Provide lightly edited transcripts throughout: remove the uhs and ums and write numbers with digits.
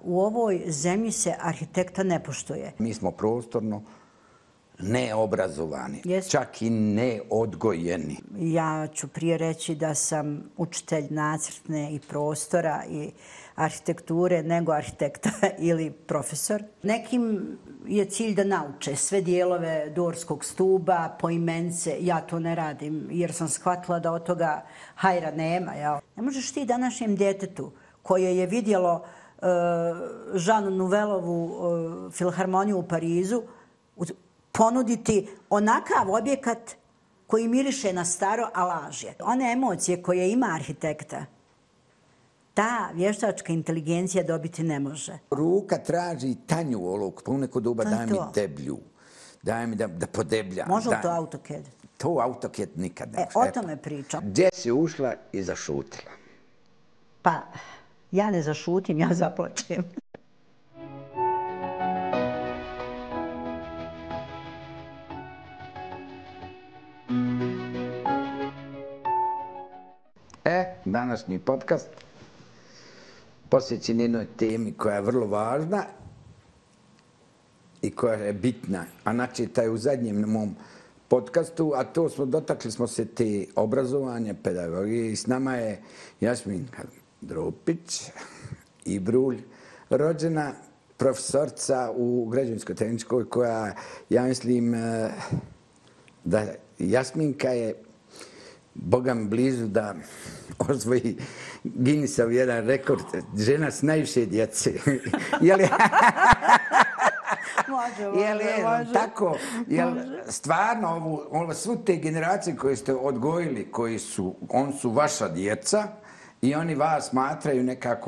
U ovoj zemlji se arhitekta ne poštuje. Mi smo prostorno neobrazovani, Jest. čak i neodgojeni. Ja ću prije reći da sam učitelj nacrtne i prostora i arhitekture nego arhitekta ili profesor. Nekim je cilj da nauče sve dijelove Dorskog stuba, poimence. Ja to ne radim jer sam shvatila da od toga hajra nema. Jel? Ne možeš ti današnjem djetetu koje je vidjelo Jean Nouvellovu filharmoniju u Parizu ponuditi onakav objekat koji miriše na staro, a laž je. One emocije koje ima arhitekta, ta vještačka inteligencija dobiti ne može. Ruka traži tanju olovku, pa u neko doba daj mi deblju, daj mi da podebljam. Može li to AutoCAD? To AutoCAD nikad ne može. O tome pričam. Gdje si ušla i zašutila? Pa, ja ne zašutim, ja zaplačem. Današnji podcast posvećen jednoj temi koja je vrlo važna i koja je bitna. A načeta je u zadnjem mom podcastu, a to dotakli smo se te obrazovanja, pedagogije i s nama je Jasminka Dropić i Brulj, rođena profesorca u građevinsko-tehničkoj koja, ja mislim, da Jasminka je Boga mi blizu da osvoji Guinnessov jedan rekord, žena s najviše djece. Može. Tako, stvarno, svu te generacije koje ste odgojili, oni su vaša djeca i oni vas smatraju nekako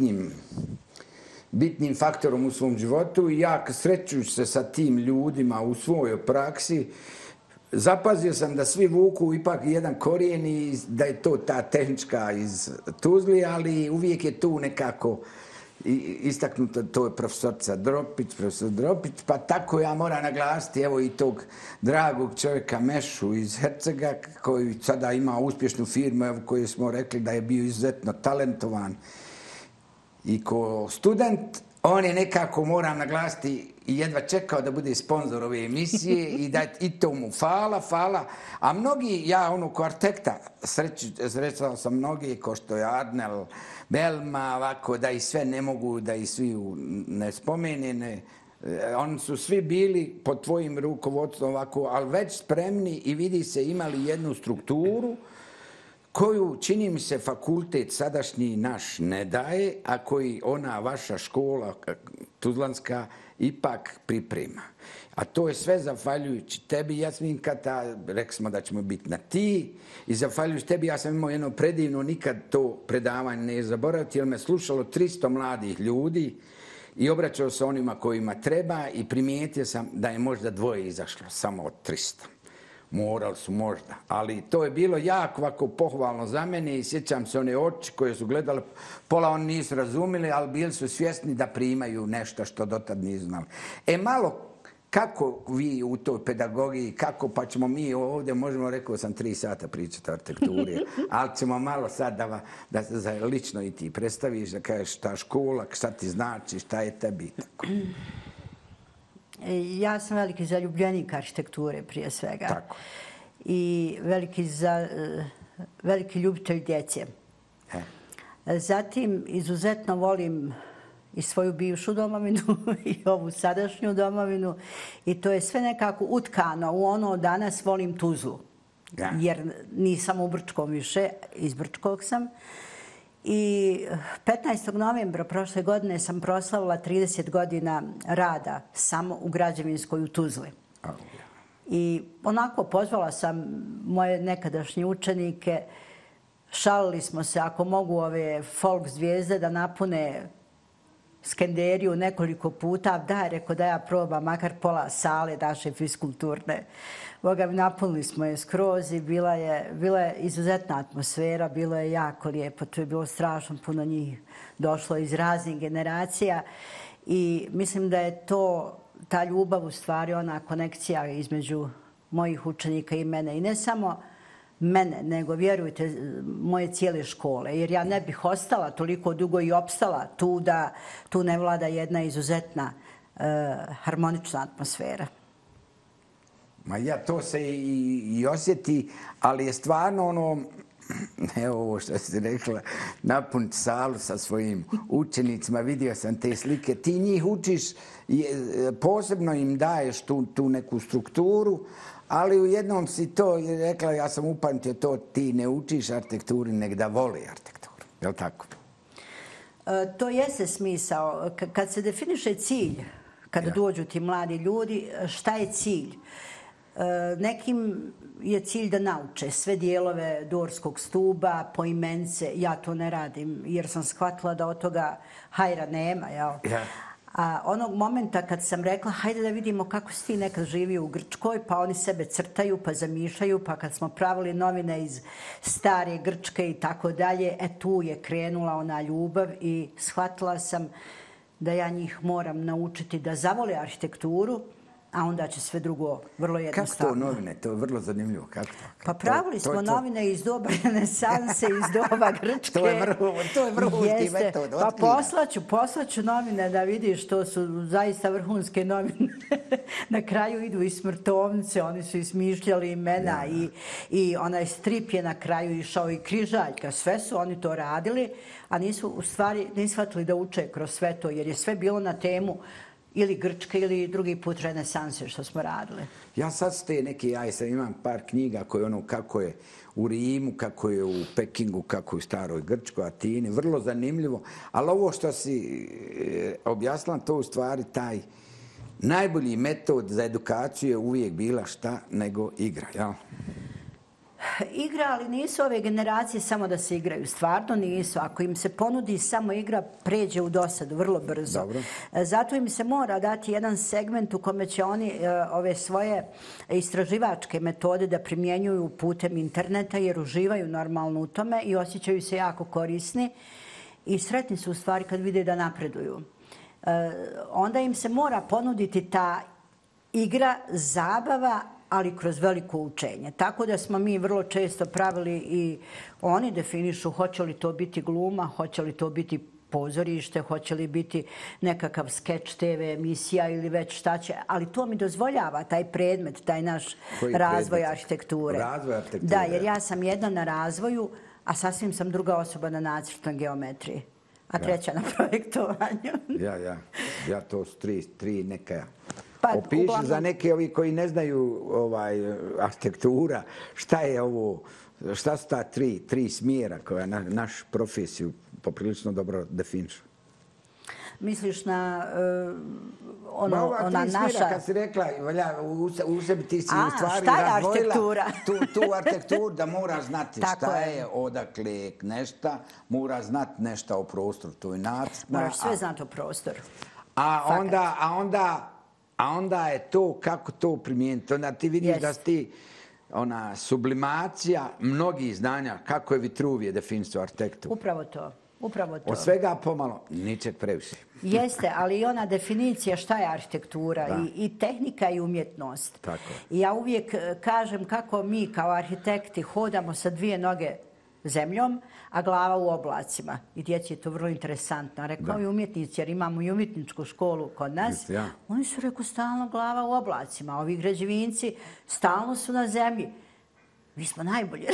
bitnim faktorom u svom životu i ja srećujući se sa tim ljudima u svojoj praksi, zapazio sam da svi vuku ipak jedan korijen i da je to ta tehnička iz Tuzli, ali uvijek je tu nekako istaknuto, to je profesor Dropić, pa tako ja moram naglasiti evo i tog dragog čovjeka Mešu iz Hercega koji sada ima uspješnu firmu, evo koju smo rekli da je bio izuzetno talentovan i ko student. On je nekako, moram naglasiti, i jedva čekao da bude sponzor ove emisije i to mu hvala. A mnogi, ja ko arhitekta, srećao sam mnogi, ko što je Arnel, Belma, ovako, da i sve ne mogu, da i svi ne spomene. Oni su svi bili pod tvojim rukovodstvom ovako, ali već spremni i vidi se imali jednu strukturu koju, čini mi se, fakultet sadašnji naš ne daje, a koji ona vaša škola tuzlanska ipak priprema. A to je sve zahvaljujući tebi, Jasminka, rekli smo da ćemo biti na ti, i zahvaljujući tebi ja sam imao jedno predivno, nikad to predavanje ne zaboraviti, jer me slušalo 300 mladih ljudi i obraćao se onima kojima treba i primijetio sam da je možda 2 izašlo, samo od 300. Morali su možda, ali to je bilo jako ovako pohvalno za mene i sjećam se one oči koje su gledali, pola oni nisu razumjeli, ali bili su svjesni da primaju nešto što dotad nisu znali. Malo kako vi u toj pedagogiji, kako pa ćemo mi ovdje, možemo, rekao sam 3 sata pričati o arhitekturi, ali ćemo malo sad da se lično i ti predstaviš, da kažeš šta škola, šta ti znači, šta je tebi. Ja sam veliki zaljubljenik arhitekture prije svega. Tako. I veliki ljubitelj djece. Zatim, izuzetno volim i svoju bivšu domovinu i ovu sadašnju domovinu. I to je sve nekako utkano u ono danas volim Tuzlu. Ja. Jer nisam u Brčkom više, iz Brčkog sam. I 15. novembra prošle godine sam proslavila 30 godina rada samo u građevinskoj u Tuzli. I onako pozvala sam moje nekadašnje učenike, šalili smo se ako mogu ove folk zvijezde da napune Skenderiju nekoliko puta, rekao da ja probam makar pola sale naše fiskulturne. Boga, napunili smo je skroz i bila je izuzetna atmosfera, bilo je jako lijepo. Tu je bilo strašno puno njih došlo iz raznih generacija i mislim da je to, ta ljubav u stvari, ona konekcija između mojih učenika i mene. I ne samo mene, nego vjerujte moje cijele škole. Jer ja ne bih ostala toliko dugo i opstala tu da tu ne vlada jedna izuzetna harmonična atmosfera. Ma ja, to se i osjeti, ali je stvarno ono, evo ovo što si rekla, napuniti salu sa svojim učenicima, vidio sam te slike, ti njih učiš, posebno im daješ tu neku strukturu, ali u jednom si to rekla, ja sam upamtio to, ti ne učiš arhitekturi, nek da voli arhitekturu, je li tako? To jeste smisao. Kad se definiše cilj, kada dođu ti mladi ljudi, šta je cilj? Nekim je cilj da nauče sve dijelove Dorskog stuba, poimence. Ja to ne radim jer sam shvatila da od toga hajra nema. A onog momenta kad sam rekla hajde da vidimo kako si ti nekad živio u Grčkoj, pa oni sebe crtaju, pa zamišljaju, pa kad smo pravili novine iz stare Grčke i tako dalje, tu je krenula ona ljubav i shvatila sam da ja njih moram naučiti da zavole arhitekturu, a onda će sve drugo vrlo jednostavno. Kako to novine? To je vrlo zanimljivo. Kako to? Pa pravili smo novine iz doba renesanse, iz doba Grčke. To je vrhunski metod. Pa poslaću novine da vidiš, to su zaista vrhunske novine. Na kraju idu i smrtovnice, oni su ismišljali imena i onaj strip je na kraju išao i križaljka. Sve su oni to radili, a nisu u stvari ne shvatili da uče kroz sve to, jer je sve bilo na temu ili Grčke ili drugi put renesanse što smo radili. Ja sad ste neki, ja sam imam par knjiga koje ono kako je u Rimu, kako je u Pekingu, kako je u staroj Grčkoj, Atini, vrlo zanimljivo. Ali ovo što si objasnila, to u stvari taj najbolji metod za edukaciju je uvijek bila šta nego igra, jel? Igra, ali nisu ove generacije samo da se igraju. Stvarno nisu. Ako im se ponudi samo igra, pređe u dosadu vrlo brzo. Dobro. Zato im se mora dati jedan segment u kome će oni ove svoje istraživačke metode da primjenjuju putem interneta, jer uživaju normalno u tome i osjećaju se jako korisni i sretni su u stvari kad vide da napreduju. Onda im se mora ponuditi ta igra, zabava, ali kroz veliko učenje. Tako da smo mi vrlo često pravili i oni definišu hoće li to biti gluma, hoće li to biti pozorište, hoće li biti nekakav skeč TV emisija ili već šta će, ali to mi dozvoljava taj predmet, taj naš razvoj arhitekture. Razvoj arhitekture. Da, jer ja sam jedna na razvoju, a sasvim sam druga osoba na nacrtnoj geometriji, a treća na projektovanju. Ja to su tri neka. Opiši za neke ovi koji ne znaju arhitektura, šta je ovo, šta su ta tri smjera koja našu profesiju poprilično dobro definišu? Misliš na ona naša... Kad si rekla, u sebi ti si u stvari razdvojila tu arhitekturu da mora znati šta je, odakle nešta, mora znati nešto o prostoru, to je nacrt. Moraš sve znati o prostoru. A onda je to kako to primijeniti. Onda ti vidiš da ti sublimacija mnogih znanja, kako je Vitruvije definisao arhitektu. Upravo to. Od svega pomalo, ničeg previše. Jeste, ali i ona definicija šta je arhitektura i tehnika i umjetnost. Tako. I ja uvijek kažem kako mi kao arhitekti hodamo sa dvije noge zemljom, a glava u oblacima. I djeci je to vrlo interesantno. Rekao i umjetnici, jer imamo i umjetničku školu kod nas. Oni su rekao stalno glava u oblacima. Ovi građevinci stalno su na zemlji. Mi smo najbolji.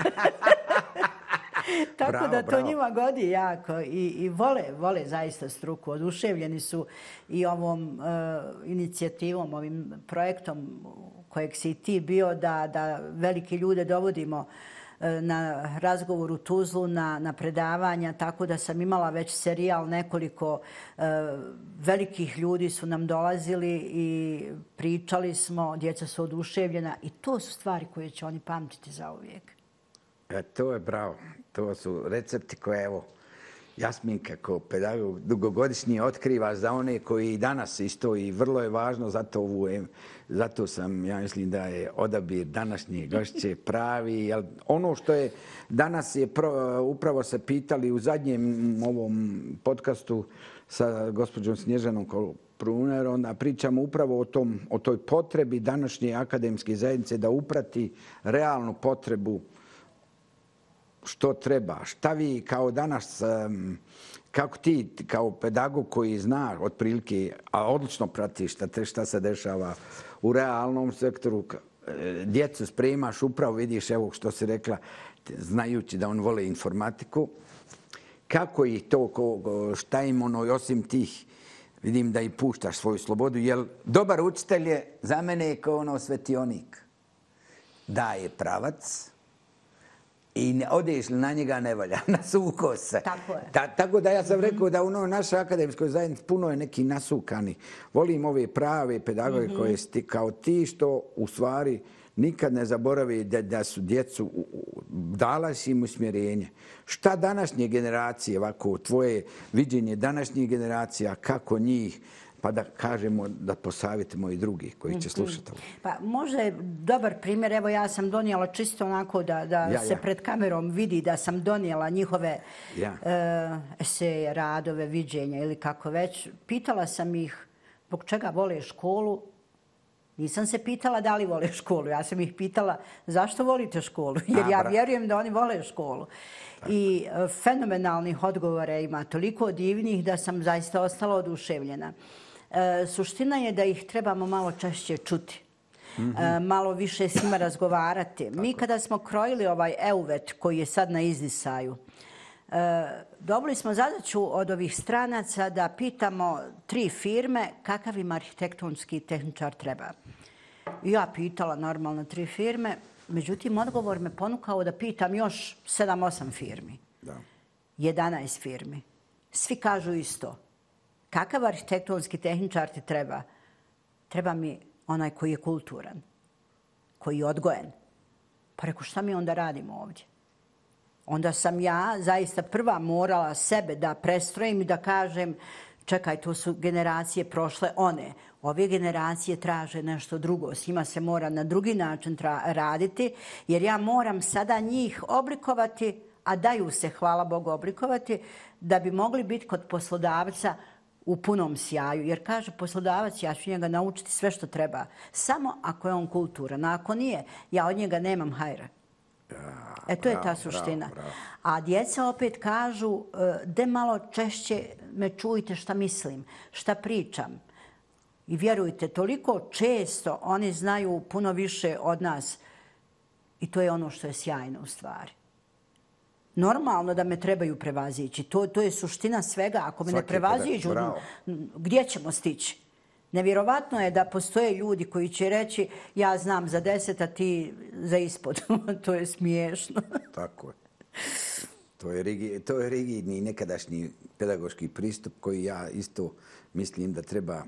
Tako da to njima godi jako. I vole zaista struku. Oduševljeni su i ovom inicijativom, ovim projektom kojeg si i ti bio, da velike ljude dovodimo na razgovor u Tuzlu, na predavanja, tako da sam imala već serijal, nekoliko velikih ljudi su nam dolazili i pričali smo, djeca su oduševljena i to su stvari koje će oni pamtiti zauvijek. To je bravo. To su recepti koje, evo, Jasminka kao pedagog dugogodišnji otkriva za one koji i danas isto i vrlo je važno, zato sam, ja mislim da je odabir današnje gošće pravi. Jer ono što je danas je, upravo se pitali u zadnjem ovom podcastu, sa gospođom Snježanom Pruner, onda pričamo upravo o toj potrebi današnje akademske zajednice da uprati realnu potrebu što treba. Šta vi kao danas, kako ti kao pedagog koji zna otprilike, a odlično pratiš šta se dešava u realnom sektoru, djecu spremaš, upravo vidiš, evo što si rekla, znajući da on vole informatiku, kako ih to, šta im osim tih, vidim da i puštaš svoju slobodu, jer dobar učitelj je za mene kao svetionik. Daje pravac i odeš li na njega ne valja, nasuko se. Tako je. Tako da ja sam rekao da u našoj akademskoj zajednici puno je neki nasukani. Volim ove prave pedagoge koje kao ti što u stvari nikad ne zaboravi da su djecu, dala si im usmjerenje. Šta današnje generacije, ovako tvoje viđenje današnjih generacija, kako njih, pa da kažemo, da posavjetimo i drugih koji će slušati. Pa može dobar primjer, evo ja sam donijela čisto onako da se pred kamerom vidi da sam donijela njihove eseje, radove, viđenja ili kako već. Pitala sam ih zbog čega vole školu. Nisam se pitala da li vole školu, ja sam ih pitala zašto volite školu, jer ja vjerujem da oni vole školu. I fenomenalnih odgovora ima, toliko divnih da sam zaista ostala oduševljena. Suština je da ih trebamo malo češće čuti, malo više s njima razgovarati. Mi kada smo krojili ovaj EUVET koji je sad na izdisaju, dobili smo zadaću od ovih stranaca da pitamo 3 firme kakav im arhitektonski tehničar treba. I ja pitala normalno 3 firme, međutim odgovor me ponukao da pitam još 7-8 firmi. 11 firmi. Svi kažu isto. Kakav arhitektonski tehničar ti treba? Treba mi onaj koji je kulturan, koji je odgojen. Pa reku, šta mi onda radimo ovdje? Onda sam ja zaista prva morala sebe da prestrojim i da kažem čekaj, to su generacije prošle one. Ove generacije traže nešto drugo. S njima se mora na drugi način raditi, jer ja moram sada njih oblikovati, a daju se, hvala Bogu, oblikovati, da bi mogli biti kod poslodavca u punom sjaju. Jer kaže poslodavac, ja ću njega naučiti sve što treba. Samo ako je on kulturan. A ako nije, ja od njega nemam hajra. To je ta suština. A djeca opet kažu, de malo češće me čujte šta mislim, šta pričam. I vjerujte, toliko često oni znaju puno više od nas. I to je ono što je sjajno u stvari. Normalno da me trebaju prevazići. To je suština svega. Ako me ne prevaziđu, gdje ćemo stići? Nevjerovatno je da postoje ljudi koji će reći ja znam za 10, a ti za ispod. To je smiješno. Tako je. To je rigidni nekadašnji pedagoški pristup koji ja isto mislim da treba...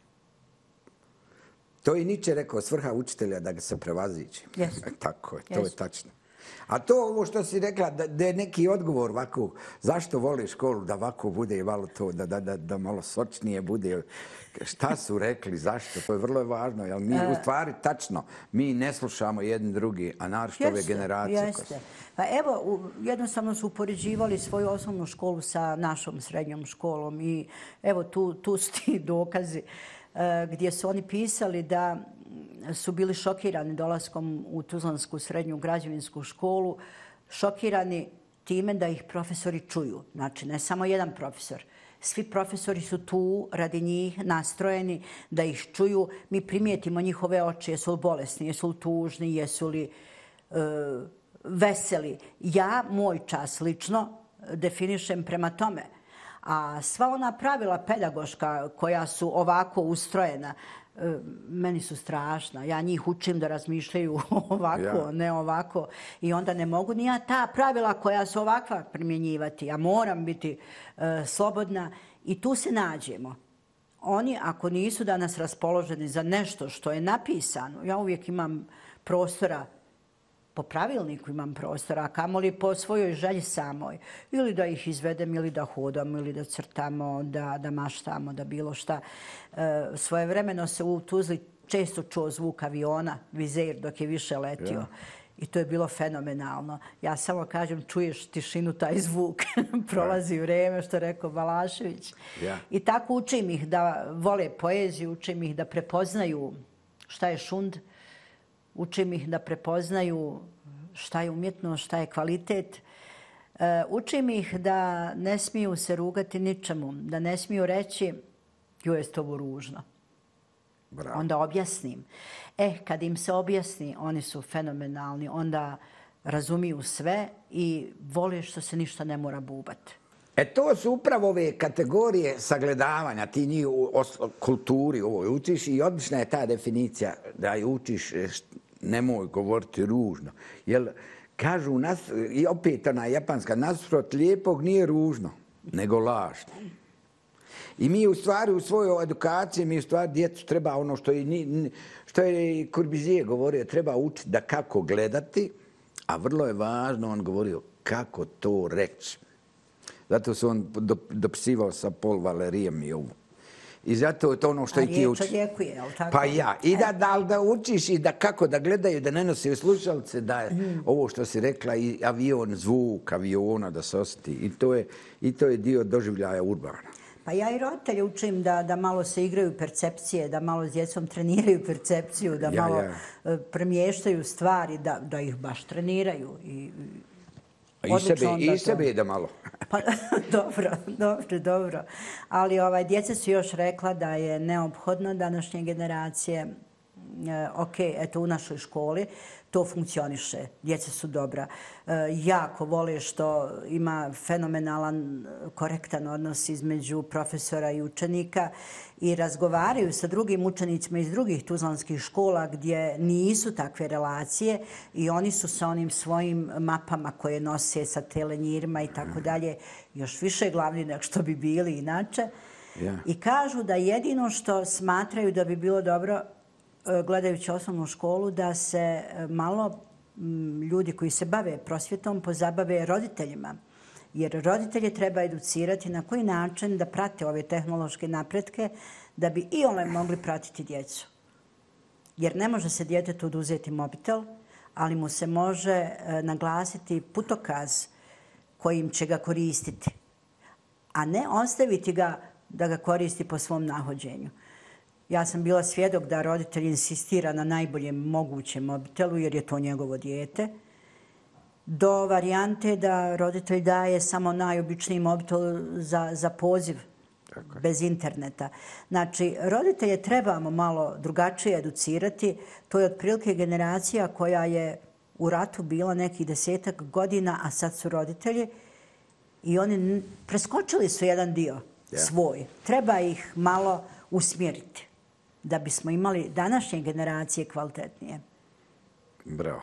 To je Nietzsche rekao, svrha učitelja da ga se prevaziđe. Tako je, to je tačno. A to ovo što si rekla, da je neki odgovor ovako, zašto voliš školu, da ovako bude malo to, da malo sočnije bude. Šta su rekli, zašto? To je vrlo važno. Jer mi u stvari, tačno, mi ne slušamo jedni drugi, a naročito ove generacije. Jeste. Pa evo, jednostavno su upoređivali svoju osnovnu školu sa našom srednjom školom i evo tu su ti dokazi gdje su oni pisali da su bili šokirani dolaskom u Tuzlansku srednju građevinsku školu, šokirani time da ih profesori čuju. Znači, ne samo jedan profesor. Svi profesori su tu radi njih nastrojeni da ih čuju. Mi primijetimo njihove oči, jesu li bolesni, jesu li tužni, jesu li veseli. Ja, moj čas lično, definišem prema tome. A sva ona pravila pedagoška koja su ovako ustrojena, meni su strašna. Ja njih učim da razmišljaju ovako, ne ovako. I onda ne mogu ni ja ta pravila koja su ovakva primjenjivati. Ja moram biti slobodna i tu se nađemo. Oni, ako nisu danas raspoloženi za nešto što je napisano, ja uvijek imam prostora, po pravilniku imam prostora, a kamoli po svojoj želji samoj. Ili da ih izvedem, ili da hodamo, ili da crtamo, da maštamo, da bilo šta. Svojevremeno se u Tuzli često čuo zvuk aviona, vizeir dok je više letio. I to je bilo fenomenalno. Ja samo kažem, čuješ tišinu, taj zvuk. Prolazi vrijeme, što je rekao Balašević. I tako učim ih da vole poeziju, učim ih da prepoznaju šta je šund, učim ih da prepoznaju šta je umjetnost, šta je kvalitet. Učim ih da ne smiju se rugati ničemu, da ne smiju reći joj je ovo ružno. Bravo. Onda objasnim. Kad im se objasni, oni su fenomenalni, onda razumiju sve i vole što se ništa ne mora bubati. To su upravo ove kategorije sagledavanja, ti njih u kulturi ovoj učiš i odlična je ta definicija da je učiš nemoj govoriti ružno. Jer kažu, i opet ona japanska, nasuprot lijepog nije ružno, nego lažno. I mi u stvari u svojoj edukaciji, mi u stvari djecu treba ono što je Corbusier govorio, treba učiti da kako gledati, a vrlo je važno, on govorio, kako to reći. Zato se on dopisivao sa Paul Valerijem i ovo. I zato je to ono što i ti učiš. A riječ odjekuje, je li tako? Pa ja. I da učiš i da kako da gledaju, da ne nose slušalice, da je ovo što si rekla, i avion, zvuk aviona da se osjeti. I to je dio doživljaja urbana. Pa ja i roditelje učim da malo se igraju percepcije, da malo s djecom treniraju percepciju, da malo premještaju stvari, da ih baš treniraju. I sebe da malo. Pa, dobro. Ali djeca su još rekla da je neophodno današnje generacije, eto u našoj školi, to funkcioniše. Djeca su dobra. Jako vole što ima fenomenalan, korektan odnos između profesora i učenika i razgovaraju sa drugim učenicima iz drugih tuzlanskih škola gdje nisu takve relacije i oni su sa onim svojim mapama koje nose sa telenjirima i tako dalje još više glavni nego što bi bili inače. I kažu da jedino što smatraju da bi bilo dobro gledajući osnovnu školu, da se malo ljudi koji se bave prosvjetom pozabave roditeljima. Jer roditelje treba educirati na koji način da prate ove tehnološke napretke da bi i one mogli pratiti djecu. Jer ne može se djetetu oduzeti mobitel, ali mu se može naglasiti putokaz kojim će ga koristiti, a ne ostaviti ga da ga koristi po svom nahođenju. Ja sam bila svjedok da roditelj insistira na najboljem mogućem mobitelu jer je to njegovo dijete, do varijante da roditelj daje samo najobičniji mobitel za poziv bez interneta. Znači, roditelje trebamo malo drugačije educirati. To je otprilike generacija koja je u ratu bila nekih 10-ak godina, a sad su roditelji i oni preskočili su jedan dio svoj. Treba ih malo usmjeriti da bismo imali današnje generacije kvalitetnije. Bravo.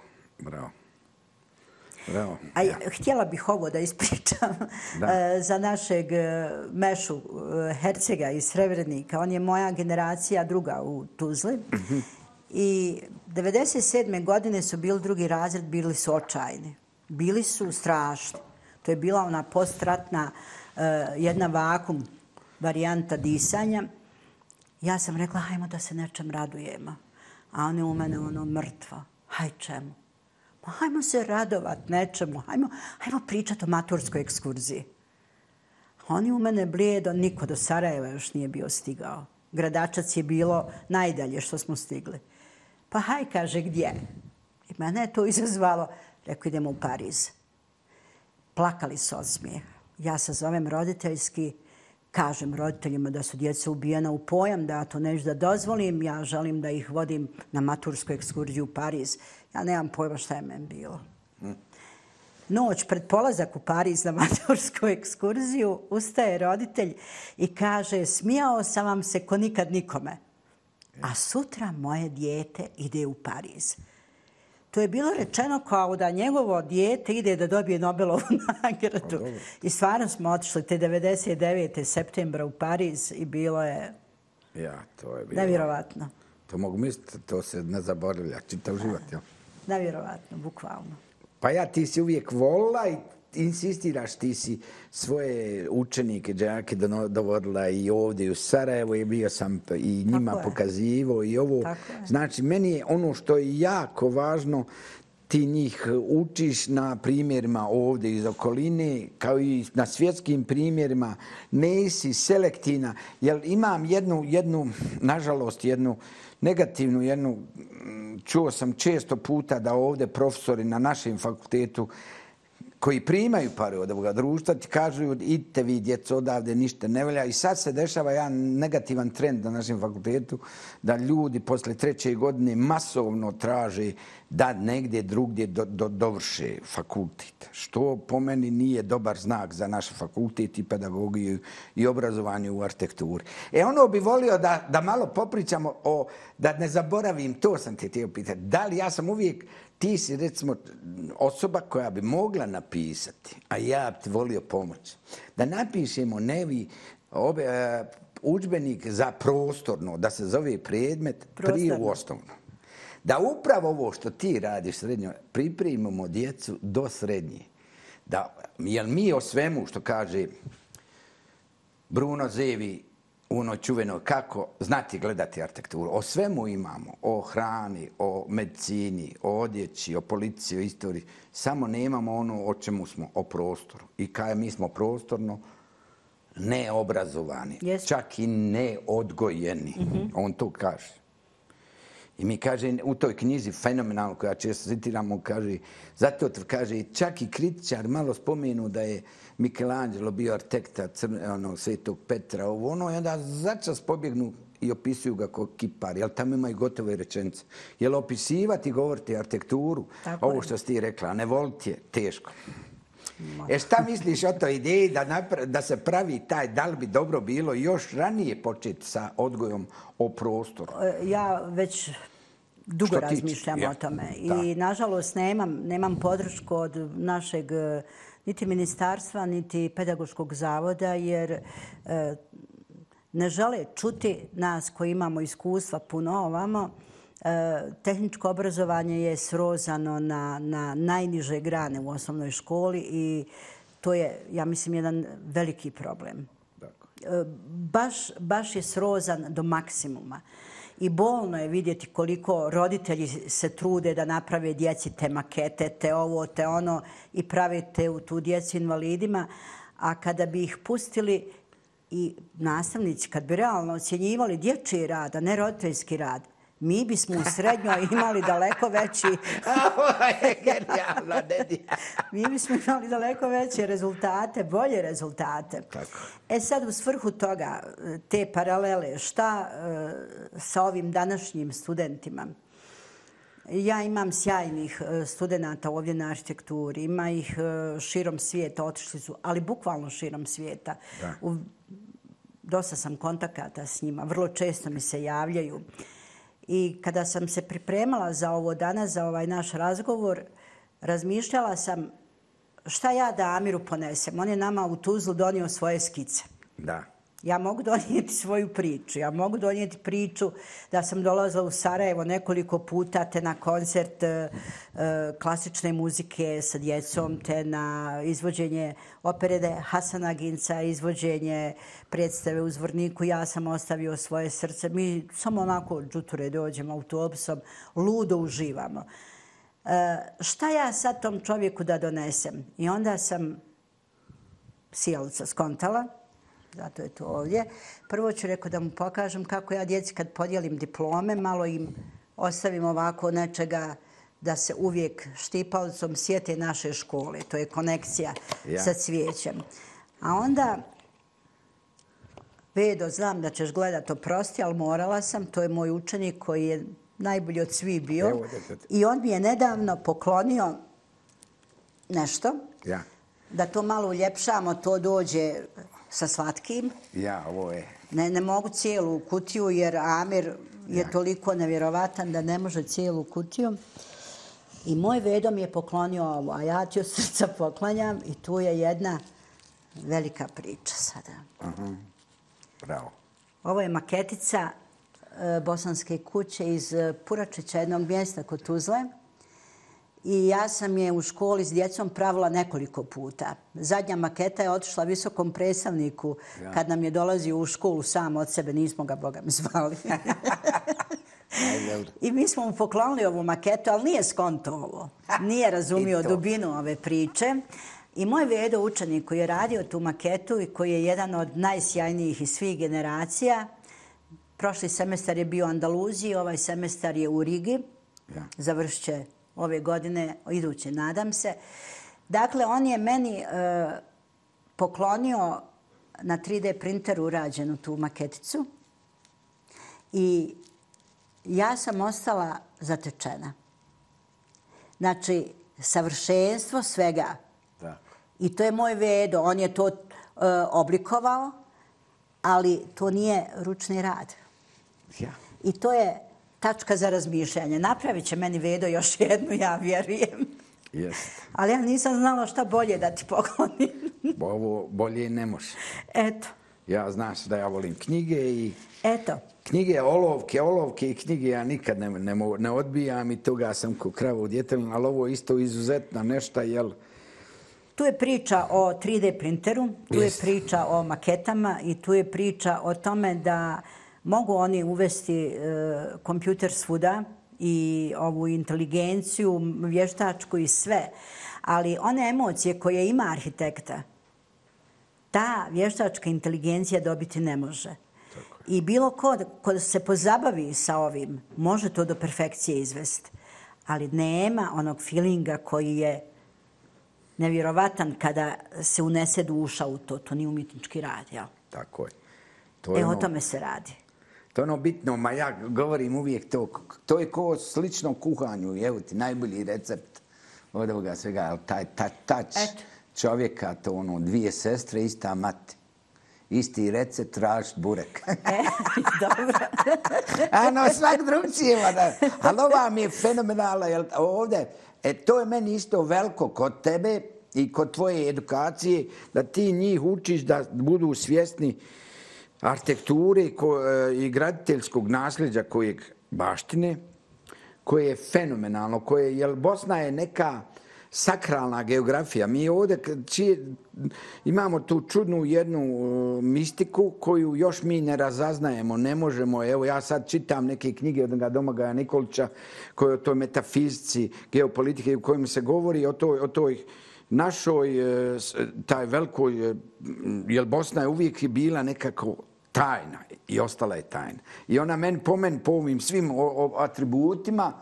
A htjela bih ovo da ispričam za našeg Mešu Hercega iz Srebrenika. On je moja generacija druga u Tuzli. I 1997. godine su bili drugi razred, bili su očajni. Bili su strašni. To je bila ona postratna jedna vakum varijanta disanja. Ja sam rekla, hajmo da se nečem radujemo. A oni u mene mrtva. Haj čemu? Pa hajmo se radovat nečemu. Hajmo pričati o maturskoj ekskurziji. Oni u mene blijedo, niko do Sarajeva još nije bio stigao. Gradačac je bilo najdalje što smo stigli. Pa haj, kaže, gdje? I mene je to izazvalo. Rekao, idemo u Pariz. Plakali su od smijeha. Ja se zovem roditeljski. Kažem roditeljima da su djeca ubijena u pojam, da ja to neću da dozvolim. Ja želim da ih vodim na matursku ekskurziju u Pariz. Ja nemam pojma šta je meni bilo. Noć pred polazak u Pariz na matursku ekskurziju ustaje roditelj i kaže, smijao sam vam se ko nikad nikome. A sutra moje dijete ide u Pariz. To je bilo rečeno kao da njegovo dijete ide da dobije Nobelovu nagradu. I stvarno smo otišli te 99. septembra u Pariz i bilo je nevjerovatno. To mogu misliti, to se ne zaboravlja, čitav život. Nevjerovatno, bukvalno. Pa ti si uvijek volila i insistiraš, ti si svoje učenike, đake dovodila i ovdje u Sarajevo i bio sam i njima pokazivao i ovo. Znači, meni je ono što je jako važno, ti njih učiš na primjerima ovdje iz okoline, kao i na svjetskim primjerima, nisi selektivna. Jer imam nažalost, jednu negativnu, čuo sam često puta da ovdje profesori na našem fakultetu koji primaju pare od ovoga društva ti kažu idite vi djeco odavde, ništa ne valja. I sad se dešava jedan negativan trend na našem fakultetu da ljudi posle 3. godine masovno traže da negdje drugdje dovrše fakultet. Što po meni nije dobar znak za naš fakultet i pedagogiju i obrazovanje u arhitekturi. Ono bi volio da malo popričamo da ne zaboravim, to sam te htio pitati. Da li ja sam uvijek, ti si recimo osoba koja bi mogla napisati, a ja bi ti volio pomoći, da napišemo udžbenik za prostorno, da se zove predmet prije u osnovno. Da upravo ovo što ti radiš srednjo, pripremimo djecu do srednje. Jer mi o svemu što kaže Bruno Zevi u onoj čuvenoj kako znati gledati arhitekturu. O svemu imamo. O hrani, o medicini, o odjeći, o policiji, o istoriji. Samo nemamo ono o čemu smo, o prostoru. I kaj mi smo prostorno neobrazovani, čak i neodgojeni. On to kaže. I mi kaže u toj knjizi fenomenalno koja često citiramo, kaže, zato kaže čak i kritičar malo spomenu da je Michelangelo bio arhitekta Svetog Petra, i onda začas pobjegnu i opisuju ga kao kipar, jer tamo imaju gotove rečenice. Jer opisivati i govoriti arhitekturu, ovo što si ti rekla, ne voliti je teško. Šta misliš o toj ideji da se pravi da li bi dobro bilo još ranije početi sa odgojom o prostoru? Ja već dugo razmišljam o tome i nažalost nemam podršku od našeg niti ministarstva, niti pedagoškog zavoda, jer ne žele čuti nas koji imamo iskustva puno ovamo. Tehničko obrazovanje je srozano na najniže grane u osnovnoj školi i to je, ja mislim, jedan veliki problem. Baš je srozan do maksimuma. I bolno je vidjeti koliko roditelji se trude da naprave djeci te makete, te ovo, te ono i prave tu djecu invalidima. A kada bi ih pustili i nastavnici, kad bi realno ocjenjivali dječji rad, a ne roditeljski rad, mi bismo u srednjoj imali daleko veći... Mi bismo imali daleko veće rezultate, bolje rezultate. Sad u svrhu toga, te paralele, šta sa ovim današnjim studentima? Ja imam sjajnih studenata ovdje na arhitekturi, ima ih širom svijeta, otišli su, ali bukvalno širom svijeta. Dosta sam kontakata s njima, vrlo često mi se javljaju. I kada sam se pripremala za ovo danas, za ovaj naš razgovor, razmišljala sam šta ja da Amiru ponesem. On je nama u Tuzlu donio svoje skice. Da. Ja mogu donijeti svoju priču. Ja mogu donijeti priču da sam dolazila u Sarajevo nekoliko puta, te na koncert klasične muzike sa djecom, te na izvođenje opere Hasana Ginca, izvođenje predstave u Zvorniku. Ja sam ostavio svoje srce. Mi samo onako džuture dođemo autobusom, ludo uživamo. Šta ja sad tom čovjeku da donesem? I onda sam sjelica skontala. Zato je to ovdje. Prvo ću rekao da mu pokažem kako ja djeci kad podijelim diplome, malo im ostavim ovako nečega da se uvijek štipalicom sjete naše škole. To je konekcija sa cvijećem. A onda, Vedo, znam da ćeš gledat, oprosti, ali morala sam. To je moj učenik koji je najbolji od svih bio. I on mi je nedavno poklonio nešto. Da to malo uljepšamo, to dođe sa slatkim. Ovo je... Ne mogu cijelu kutiju jer Amir je toliko nevjerovatan da ne može cijelu kutiju. I moj Vedo mi je poklonio ovo, a ja ti od srca poklanjam i tu je jedna velika priča sada. Bravo. Ovo je maketica Bosanske kuće iz Puračića, jednog mjesta kod Tuzle. I ja sam je u školi s djecom pravila nekoliko puta. Zadnja maketa je otišla visokom predstavniku kad nam je dolazio u školu sam od sebe. Nismo ga, Boga mi, zvali. I mi smo mu poklonili ovu maketu, ali nije skonto ovo. Nije razumio dubinu ove priče. I moj Vedo, učenik koji je radio tu maketu i koji je jedan od najsjajnijih iz svih generacija, prošli semestar je bio u Andaluziji, ovaj semestar je u Rigi. Završit će ove godine, iduće, nadam se. Dakle, on je meni poklonio na 3D printeru urađenu tu maketicu i ja sam ostala zatečena. Znači, savršenstvo svega. I to je moj Vedo. On je to oblikovao, ali to nije ručni rad. I to je tačka za razmišljanje. Napravit će meni Vedo još jednu, ja vjerujem. Ali ja nisam znala šta bolje da ti poklonim. Ovo bolje ne može. Eto. Ja znaš da ja volim knjige i... Eto. Knjige, olovke i knjige ja nikad ne odbijam i toga sam ko krava u djetelinu, ali ovo je isto izuzetno nešto, jel... Tu je priča o 3D printeru, tu je priča o maketama i tu je priča o tome da mogu oni uvesti kompjuter svuda i ovu inteligenciju, vještačku i sve. Ali one emocije koje ima arhitekta, ta vještačka inteligencija dobiti ne može. I bilo ko se pozabavi sa ovim, može to do perfekcije izvesti. Ali nema onog feelinga koji je nevjerovatan kada se unese duša u to. To nije umjetnički rad, jel? Tako je. O tome se radi. To je ono bitno, ma ja govorim uvijek to. To je ko slično kuhanju, evo ti najbolji recept od ovoga svega, taj tač čovjeka, to ono, dvije sestre, ista mati. Isti recept, tražit burek. Dobro. Ano, svak drugčije, ali ova mi je fenomenalna, jel ovdje, to je meni isto veliko kod tebe i kod tvoje edukacije, da ti njih učiš da budu svjesni arhitekture i graditeljskog nasljeđa kojeg baštine, koje je fenomenalno, jer Bosna je neka sakralna geografija. Mi ovdje imamo tu čudnu jednu mistiku koju još mi ne razaznajemo, ne možemo. Evo, ja sad čitam neke knjige od Domagoja Nikolića koje o toj metafizici, geopolitike u kojima se govori o toj našoj, taj velikoj, jer Bosna je uvijek bila nekako tajna i ostala je tajna. I ona po ovim svim atributima,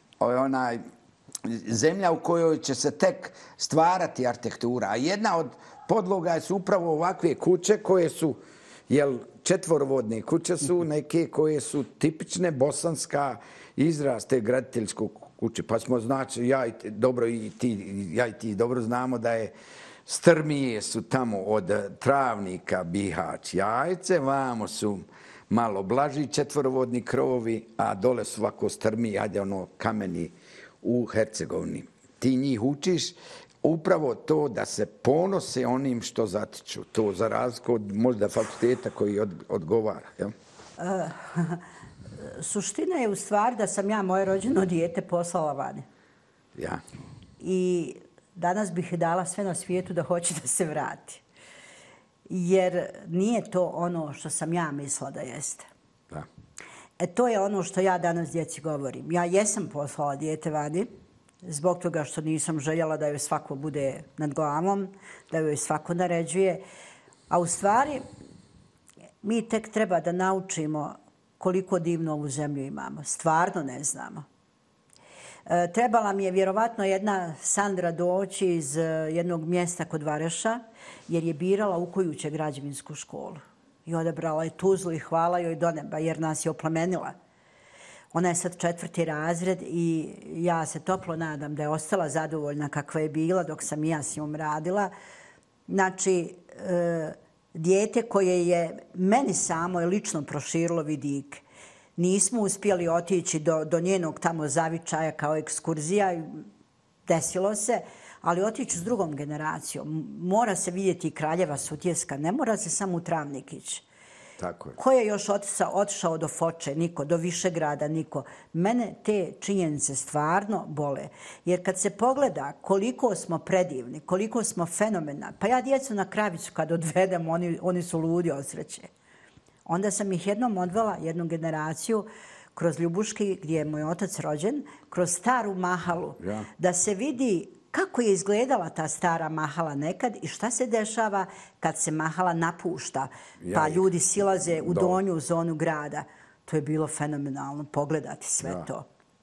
zemlja u kojoj će se tek stvarati arhitektura. A jedna od podloga su upravo ovakve kuće koje su, četvorovodne kuće su neke koje su tipične bosanska izraz te graditeljskog kuće. Pa smo, znači, ja i ti dobro znamo da je strmije su tamo od Travnika, Bihać, Jajce, vamo su malo blaži četvorovodni krovovi, a dole su ovako strmiji, kameni u Hercegovini. Ti njih učiš upravo to da se ponose onim što zatiču. To za razliku od možda fakulteta koji odgovara. Suština je u stvari da sam ja moje rođeno dijete poslala vani. Ja. I danas bih dala sve na svijetu da hoće da se vrati. Jer nije to ono što sam ja mislila da jeste. Da. To je ono što ja danas djeci govorim. Ja jesam poslala dijete vani zbog toga što nisam željela da joj svako bude nad glavom, da joj svako naređuje. A u stvari mi tek treba da naučimo koliko divnu ovu zemlju imamo. Stvarno ne znamo. Trebala mi je vjerovatno jedna Sandra doći iz jednog mjesta kod Vareša jer je birala u koju će građevinsku školu. I odabrala je Tuzlu i hvala joj do neba jer nas je oplemenila. Ona je sad 4. razred i ja se toplo nadam da je ostala zadovoljna kakva je bila dok sam i ja s njom radila. Znači, dijete koje je meni samo je lično proširilo vidike. Nismo uspjeli otići do njenog tamo zavičaja kao ekskurzija, desilo se, ali otići s drugom generacijom. Mora se vidjeti Kraljeva Sutjeska, ne mora se samo u Travnikić. Tako je. Ko je još otišao do Foče? Niko. Do Višegrada? Niko. Mene te činjenice stvarno bole. Jer kad se pogleda koliko smo predivni, koliko smo fenomenalni, pa ja djecu na Kravicu kad odvedem, oni su ludi od sreće. Onda sam ih jednom odvela, jednu generaciju, kroz Ljubuški, gdje je moj otac rođen, kroz staru mahalu, Ja. da se vidi kako je izgledala ta stara mahala nekad i šta se dešava kad se mahala napušta, pa ljudi silaze u donju zonu grada. To je bilo fenomenalno pogledati sve to.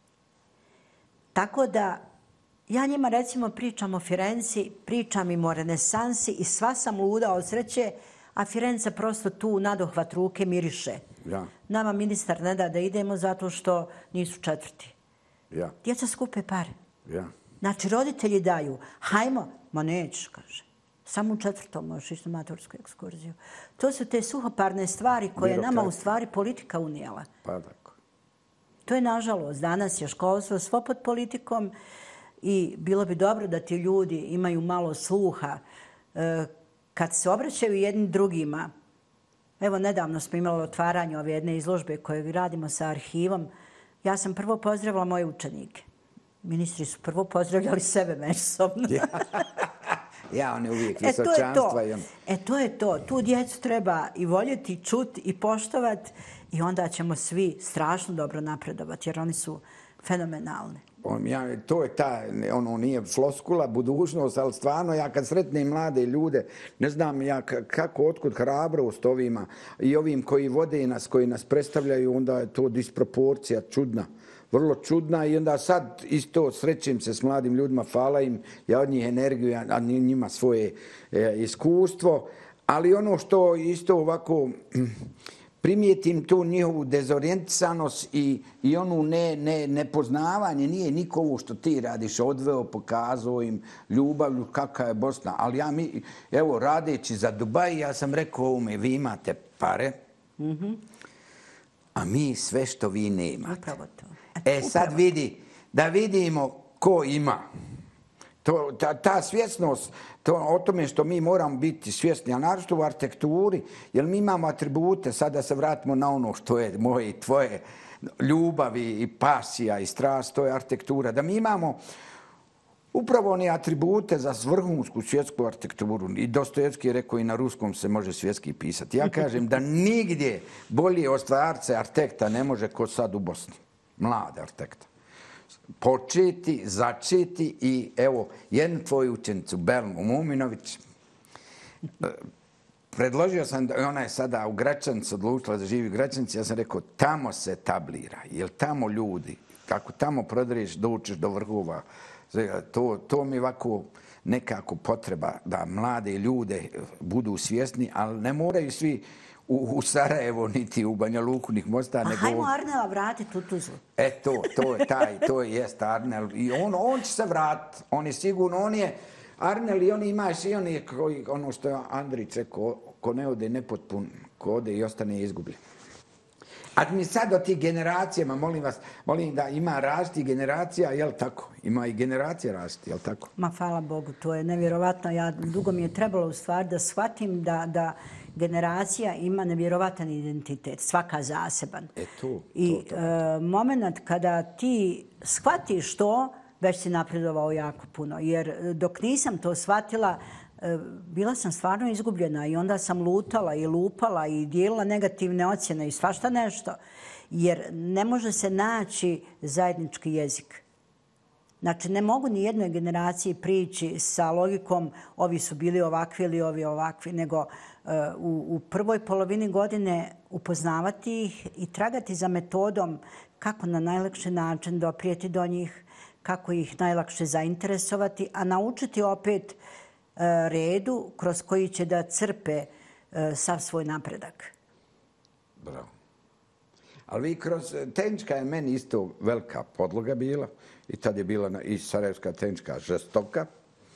Tako da ja njima recimo pričam o Firenci, pričam im o renesansi i sva sam luda od sreće, a Firenca prosto tu nadohvat ruke miriše. Ja. Nama ministar ne da idemo zato što nisu četvrti. Ja. Djeca skupe pare. Ja. Znači, roditelji daju. Hajmo. Ma nećeš, kaže. Samo u četvrtom možeš ići na matursku ekskurziju. To su te suhoparne stvari koje je nama u stvari politika unijela. Pa tako. To je nažalost. Danas je školstvo svo pod politikom i bilo bi dobro da ti ljudi imaju malo sluha kad se obraćaju jednim drugima. Evo, nedavno smo imali otvaranje ove jedne izložbe koje radimo sa arhivom. Ja sam prvo pozdravila moje učenike. Ministri su prvo pozdravljali sebe međusobno. Ja, oni uvijek visočanstva. To je to. Tu djecu treba i voljeti, čuti i poštovati i onda ćemo svi strašno dobro napredovati jer oni su fenomenalni. To je ta, nije floskula, budućnost, ali stvarno ja kad sretnem mlade ljude, ne znam ja kako, otkud hrabrost ovima i ovim koji vode nas, koji nas predstavljaju, onda je to disproporcija čudna. Vrlo čudna i onda sad isto srećem se s mladim ljudima, hvala im, ja od njih energiju, a njima svoje iskustvo, ali ono što isto ovako primijetim tu njihovu dezorijentisanost i onu nepoznavanje, nije nikovo što ti radiš, odveo, pokazao im ljubavlju kakva je Bosna, ali evo radeći za Dubaj, ja sam rekao ovome, vi imate pare, a mi sve što vi nemate. Upravo to. Sad da vidimo ko ima. Ta svjesnost, o tome što mi moramo biti svjesni, a naročito u arhitekturi, jer mi imamo atribute, sad da se vratimo na ono što je moje i tvoje ljubavi i pasija i strast, to je arhitektura, da mi imamo upravo one atribute za vrhunsku svjetsku arhitekturu. I Dostojevski je rekao i na ruskom se može svjetski pisati. Ja kažem da nigdje bolje ostvarce arhitekta ne može ko sad u Bosni. Mlade arhitekta. Početi, začeti i evo, jednu tvoju učenicu, Belmu Muminović, predložio sam, ona je sada u Gračanici, odlučila da živi u Gračanici, ja sam rekao, tamo se tablira, jer tamo ljudi, kako tamo prodriješ, doćeš do vrhova, to mi ovako nekako potreba da mlade ljude budu svjesni, ali ne moraju svi u Sarajevo, niti u Banja Luku, niti Mostar. Hajmo Arnela vratiti u Tuzlu. To jest Arnel. I on će se vratiti. On je sigurno, on je Arnel i on imaš i on je ono što je Andrić rekao, ko ne ode nepotpun, ko ode i ostane izgubljen. A mi sad o tih generacijama, molim da ima različitih generacija, jel tako? Ima i generacija različitih, jel tako? Ma hvala Bogu, to je nevjerovatno. Dugo mi je trebalo u stvari da shvatim da generacija ima nevjerovatan identitet, svaka zaseban. I moment kada ti shvatiš to, već si napredovao jako puno. Jer dok nisam to shvatila, bila sam stvarno izgubljena i onda sam lutala i lupala i dijelila negativne ocjene i svašta nešto. Jer ne može se naći zajednički jezik. Znači, ne mogu ni jednoj generaciji prići sa logikom ovi su bili ovakvi ili ovi ovakvi, nego u prvoj polovini godine upoznavati ih i tragati za metodom kako na najlakši način doprijeti do njih, kako ih najlakše zainteresovati, a naučiti opet redu kroz koji će da crpe sav svoj napredak. Bravo. Ali vi kroz tehnička je meni isto velika podloga bila i tad je bila i sarajevska tehnička žestoka.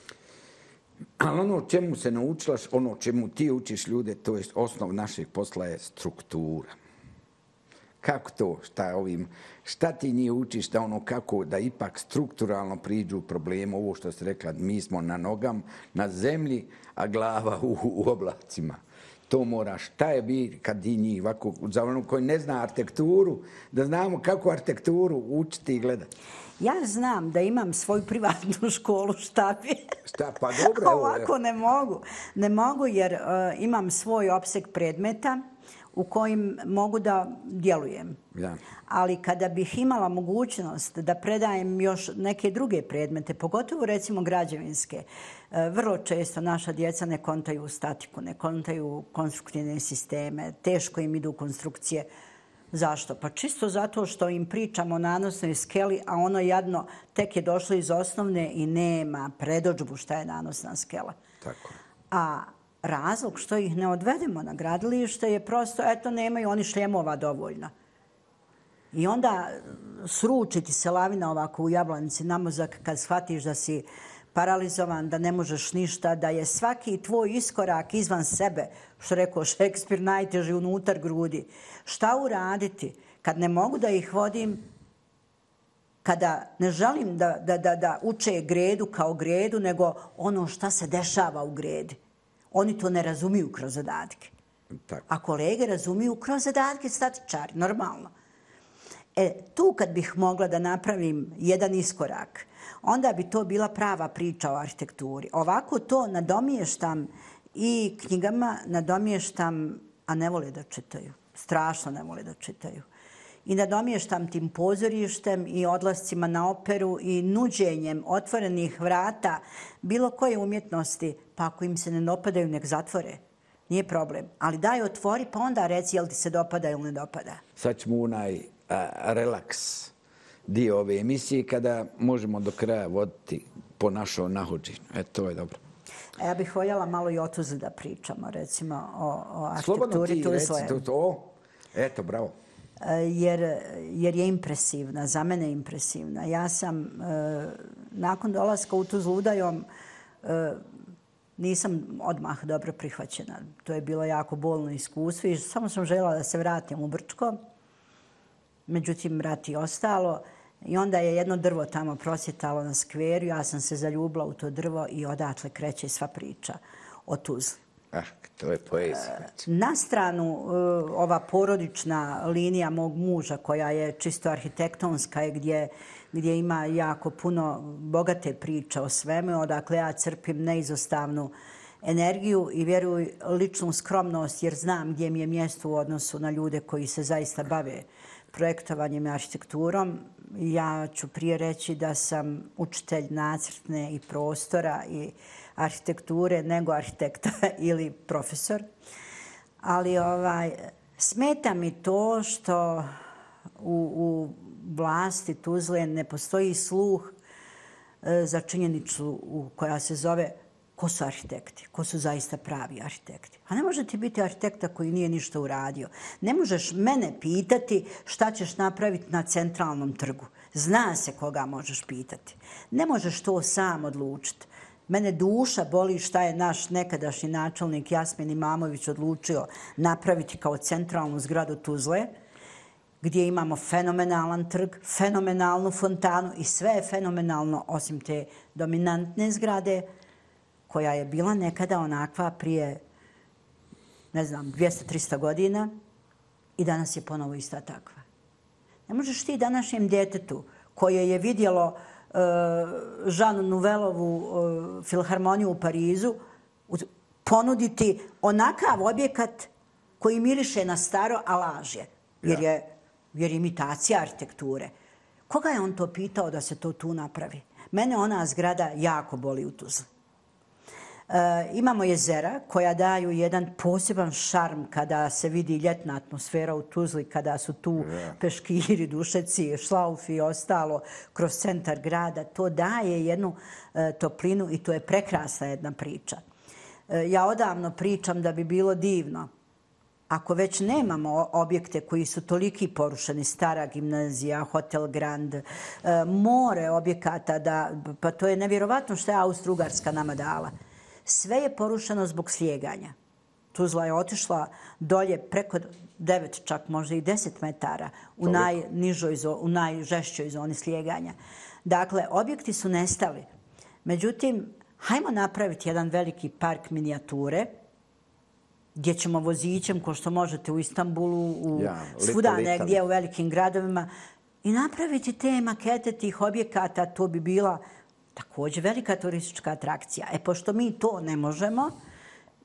Ali ono čemu se naučila, ono čemu ti učiš ljude, to je osnov našeg posla je struktura. Kako to? Šta ti njih učiš da ono kako da ipak strukturalno priđu problemu, ovo što ste rekla, mi smo na nogama, na zemlji, a glava u oblacima. To mora, šta je bi kad ti njih ovako, za ono koji ne zna arhitekturu, da znamo kako arhitekturu učiti i gledati. Ja znam da imam svoju privatnu školu, šta bi? Pa dobro, evo. Ovako ne mogu. Ne mogu jer imam svoj opseg predmeta u kojim mogu da djelujem. Ja. Ali kada bih imala mogućnost da predajem još neke druge predmete, pogotovo recimo građevinske, vrlo često naša djeca ne kontaju statiku, ne kontaju konstruktivne sisteme, teško im idu konstrukcije. Zašto? Pa čisto zato što im pričamo o nanosnoj skeli, a ono jadno tek je došlo iz osnovne i nema predodžbu šta je nanosna skela. Tako. A razlog što ih ne odvedemo na gradilište je prosto, eto, nemaju oni šljemova dovoljno. I onda sručiti se lavina ovako u Jablanici na mozak kad shvatiš da si paralizovan, da ne možeš ništa, da je svaki tvoj iskorak izvan sebe, što rekao Šekspir, najteži unutar grudi. Šta uraditi kad ne mogu da ih vodim, kada ne želim da uče gredu kao gredu, nego ono šta se dešava u gredi. Oni to ne razumiju kroz zadatke. Tako. A kolege razumiju kroz zadatke statičari, normalno. Tu kad bih mogla da napravim jedan iskorak, onda bi to bila prava priča o arhitekturi. Ovako to nadomještam i knjigama, nadomještam, a ne vole da čitaju. Strašno ne vole da čitaju. I nadomještam tim pozorištem i odlascima na operu i nuđenjem otvorenih vrata bilo koje umjetnosti, pa ako im se ne dopadaju, nek zatvore. Nije problem. Ali daj otvori, pa onda reci jel ti se dopada ili ne dopada. Sad ćemo onaj relaks dio ove emisije kada možemo do kraja voditi po našoj nahođenju. To je dobro. Ja bih voljela malo i o Tuzli da pričamo, recimo o arhitekturi Tuzle. Slobodno ti reci to. Eto, bravo. Jer je impresivna, za mene impresivna. Ja sam nakon dolaska u Tuzlu udajom nisam odmah dobro prihvaćena. To je bilo jako bolno iskustvo i samo sam željela da se vratim u Brčko. Međutim, rat je ostalo i onda je jedno drvo tamo prosvjetalo na skveru. Ja sam se zaljubila u to drvo i odatle kreće sva priča o Tuzli. To je poezija. Na stranu ova porodična linija mog muža koja je čisto arhitektonska i gdje ima jako puno bogate priče o svemu, odakle ja crpim neizostavnu energiju i vjeruj ličnu skromnost jer znam gdje mi je mjesto u odnosu na ljude koji se zaista bave projektovanjem i arhitekturom. Ja ću prije reći da sam učitelj nacrtne i prostora i arhitekture nego arhitekta ili profesor. Ali smeta mi to što u vlasti Tuzle ne postoji sluh za činjenicu koja se zove ko su arhitekti, ko su zaista pravi arhitekti. A ne može ti biti arhitekta koji nije ništa uradio. Ne možeš mene pitati šta ćeš napraviti na centralnom trgu. Zna se koga možeš pitati. Ne možeš to sam odlučiti. Mene duša boli šta je naš nekadašnji načelnik Jasmin Imamović odlučio napraviti kao centralnu zgradu Tuzle, gdje imamo fenomenalan trg, fenomenalnu fontanu i sve je fenomenalno osim te dominantne zgrade koja je bila nekada onakva prije, 200-300 godina i danas je ponovo ista takva. Ne možeš ti današnjem djetetu koje je vidjelo Jeanu Nouvellovu filharmoniju u Parizu ponuditi onakav objekat koji miriše na staro, a laž je. Jer je imitacija arhitekture. Koga je on to pitao da se to tu napravi? Mene ona zgrada jako boli u Tuzli. Imamo jezera koja daju jedan poseban šarm kada se vidi ljetna atmosfera u Tuzli, kada su tu peškiri, dušeci, šlaufi i ostalo kroz centar grada. To daje jednu toplinu i to je prekrasna jedna priča. Ja odavno pričam da bi bilo divno ako već nemamo objekte koji su toliki porušeni, Stara gimnazija, Hotel Grand, more objekata, pa to je nevjerovatno što je Austro-Ugarska nama dala. Sve je porušeno zbog slijeganja. Tuzla je otišla dolje preko 9, čak možda i 10 metara u najžešćoj zoni slijeganja. Dakle, objekti su nestali. Međutim, hajmo napraviti jedan veliki park minijature gdje ćemo vozićem, ko što možete u Istanbulu, svuda negdje u velikim gradovima, i napraviti te makete tih objekata. To bi bila također velika turistička atrakcija. Pošto mi to ne možemo,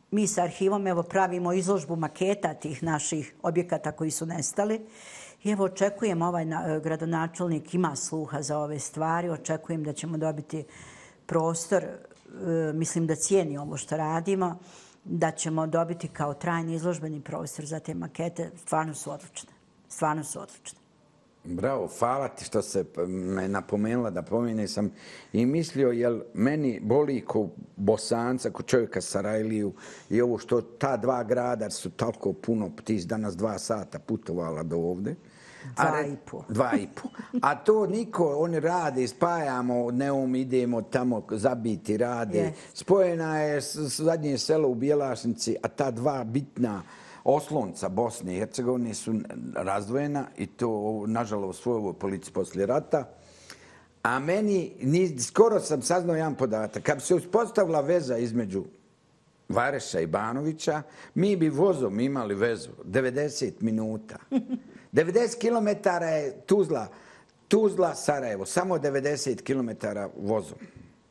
mi sa arhivom evo pravimo izložbu maketa tih naših objekata koji su nestali. I evo očekujem, ovaj gradonačelnik ima sluha za ove stvari, očekujem da ćemo dobiti prostor, mislim da cijeni ovo što radimo, da ćemo dobiti kao trajni izložbeni prostor za te makete. Stvarno su odlične. Stvarno su odlične. Bravo, hvala ti što se me napomenula da pomene sam i mislio, jer meni boli ko Bosanca, ko čovjeka Sarajliju i ovo što ta dva grada su toliko puno, ti danas 2 sata putovala do ovde. 2,5. 2,5. A to niko, oni rade, spajamo, neom idemo tamo zabiti, rade. Yes. Spojena je zadnje selo u Bjelašnici, a ta dva bitna oslonca Bosne i Hercegovine su razdvojena i to, nažalost, u ovoj policiji poslije rata. A meni, skoro sam saznao jedan podatak. Kad bi se uspostavila veza između Vareša i Banovića, mi bi vozom imali vezu 90 minuta. 90 km je Tuzla, Sarajevo. Samo 90 km vozom.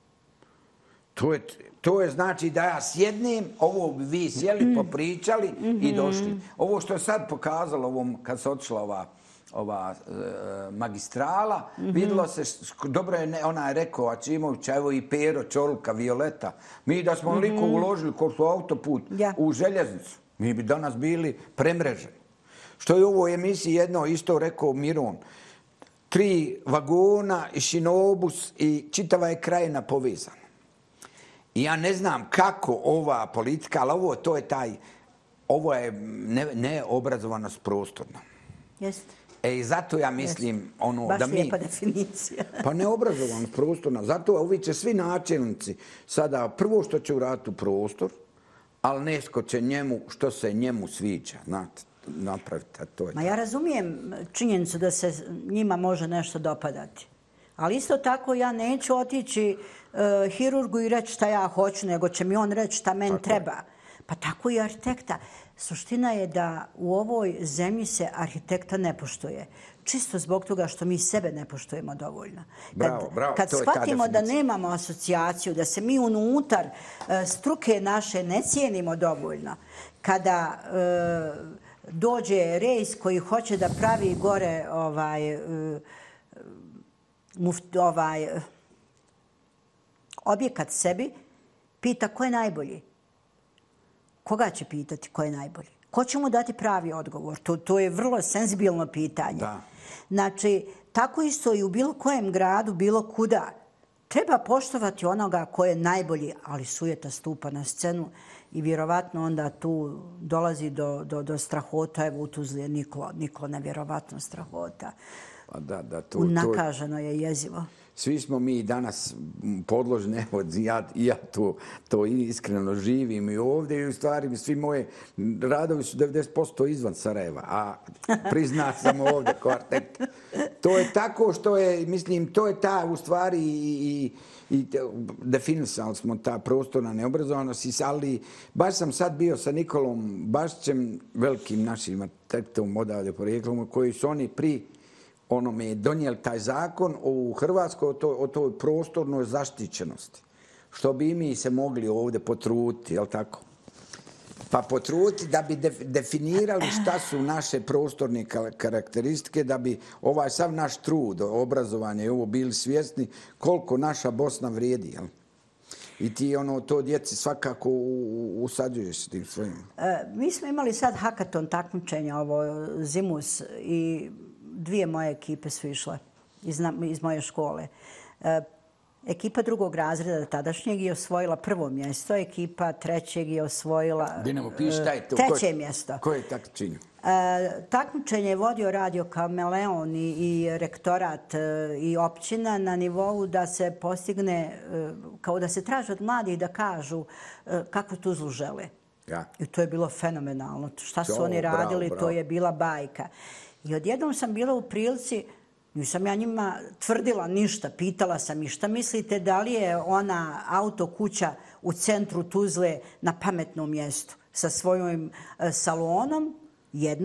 To je znači da ja sjednem, ovo bi vi sjeli, popričali i došli. Ovo što je sad pokazalo, kad se otišla ova magistrala, vidjelo se, dobro je ona je rekao Ačimović, evo i Pero, Čoluka, Violeta. Mi da smo onoliko uložili ko su autoput u željeznicu, mi bi danas bili premreženi. Što je u ovoj emisiji jedno isto rekao Miron. 3 vagona i šinobus i čitava je krajina povezana. I ja ne znam kako ova politika, ali ovo je neobrazovanost prostorna. Jeste. I zato ja mislim baš da mi... lijepa definicija. Pa neobrazovanost prostorna. Zato ovi će svi načelnici sada prvo što će uraditi u prostor, ali nesko će njemu što se njemu sviđa. Znate, napraviti. Ma ja razumijem činjenicu da se njima može nešto dopadati. Ali isto tako ja neću otići hirurgu i reći šta ja hoću, nego će mi on reći šta meni treba. Pa tako i arhitekta. Suština je da u ovoj zemlji se arhitekta ne poštuje. Čisto zbog toga što mi sebe ne poštujemo dovoljno. Kad shvatimo da nemamo asocijaciju, da se mi unutar struke naše ne cijenimo dovoljno, kada dođe rejs koji hoće da pravi gore objekat sebi, pita ko je najbolji. Koga će pitati ko je najbolji? Ko će mu dati pravi odgovor? To je vrlo senzibilno pitanje. Da. Znači, tako isto i u bilo kojem gradu, bilo kuda. Treba poštovati onoga ko je najbolji, ali sujeta stupa na scenu i vjerovatno onda tu dolazi do strahota. Evo u Tuzli je niklo nevjerovatno strahota. Unakaženo je jezivo. Svi smo mi danas podložni, evo, ja to iskreno živim i ovdje i u stvari svi moje radovi su 90% izvan Sarajeva, a priznat sam ovdje ko arhitekt. To je tako što je, mislim, to je ta u stvari i definisali smo ta prostorna neobrazovanost, ali baš sam sad bio sa Nikolom Bašićem, velikim našim arhitektom odavde porijeklom, koji su oni onome donijeli taj zakon u Hrvatskoj o toj prostornoj zaštićenosti. Što bi mi se mogli ovdje potruditi, jel tako? Pa potruditi da bi definirali šta su naše prostorne karakteristike, da bi ovaj sav naš trud, obrazovanje i ovo bili svjesni koliko naša Bosna vrijedi, jel? I ti to djeci svakako usađuješ s tim svojim. Mi smo imali sad hakaton takmičenja, ovo Zimus, i 2 moje ekipe su išle iz moje škole. Ekipa 2. razreda tadašnjeg je osvojila 1. mjesto, ekipa 3. je osvojila 3. mjesto. Koje je takmičenje? Takmičenje je vodio Radio Kameleon i rektorat i općina na nivou da se postigne, kao da se traži od mladih da kažu kakvu Tuzlu žele. I to je bilo fenomenalno. Šta su oni radili, to je bila bajka. I odjednom sam bila u prilici, nisam ja njima tvrdila ništa, pitala sam ih šta mislite da li je ona autokuća u centru Tuzle na pametnom mjestu sa svojim salonom, jedno,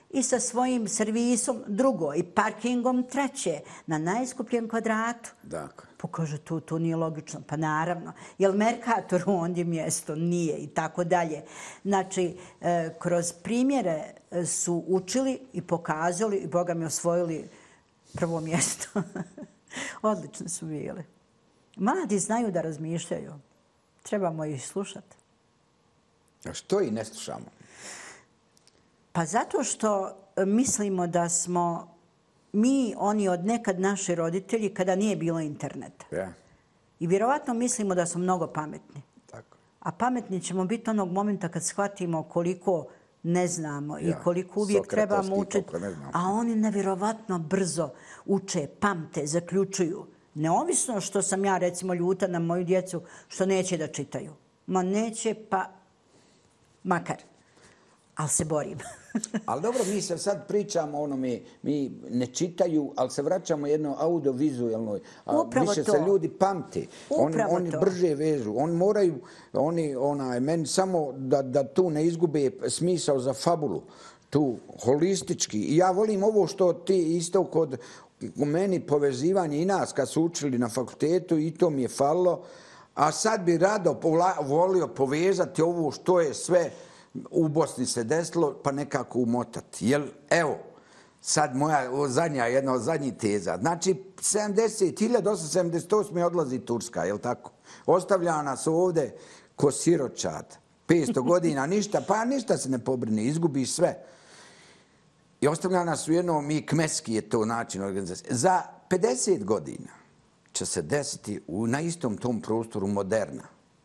i sa svojim servisom drugo i parkingom treće na najskupljem kvadratu. Dakle. Pa kaže, tu nije logično. Pa naravno. Jel Merkatoru ondje mjesto? Nije i tako dalje. Znači, kroz primjere su učili i pokazali i Boga mi osvojili prvo mjesto. Odlično su bili. Mladi znaju da razmišljaju. Trebamo ih slušati. A što i ne slušamo? Pa zato što mislimo da smo mi, oni od nekad naši roditelji, kada nije bilo interneta. Ja. I vjerovatno mislimo da smo mnogo pametni. Tako. A pametni ćemo biti onog momenta kad shvatimo koliko ne znamo i koliko uvijek trebamo učiti. A oni nevjerovatno brzo uče, pamte, zaključuju. Neovisno što sam ja, recimo, ljuta na moju djecu što neće da čitaju. Ma neće, pa makar. Ali se borim. Ali dobro, mi se sad pričamo o onome, mi ne čitaju, ali se vraćamo jedno audiovizualnoj. Upravo više to. se ljudi pamte. Oni to. brže vežu. Oni moraju, meni samo da tu ne izgube smisao za fabulu. Tu, holistički. I ja volim ovo što ti isto kod meni povezivanje i nas kad su učili na fakultetu i to mi je falilo. A sad bi rado volio povezati ovo što je sve u Bosni se desilo, pa nekako umotati. Jer, evo, sad jedna od zadnjih teza. Znači, 1878. odlazi Turska, je li tako? Ostavlja nas ovdje ko siročad. 500 godina, ništa se ne pobrini, izgubi sve. I ostavlja nas u jednom, kmeski je to način organizacije. Za 50 godina će se desiti na istom tom prostoru moderna.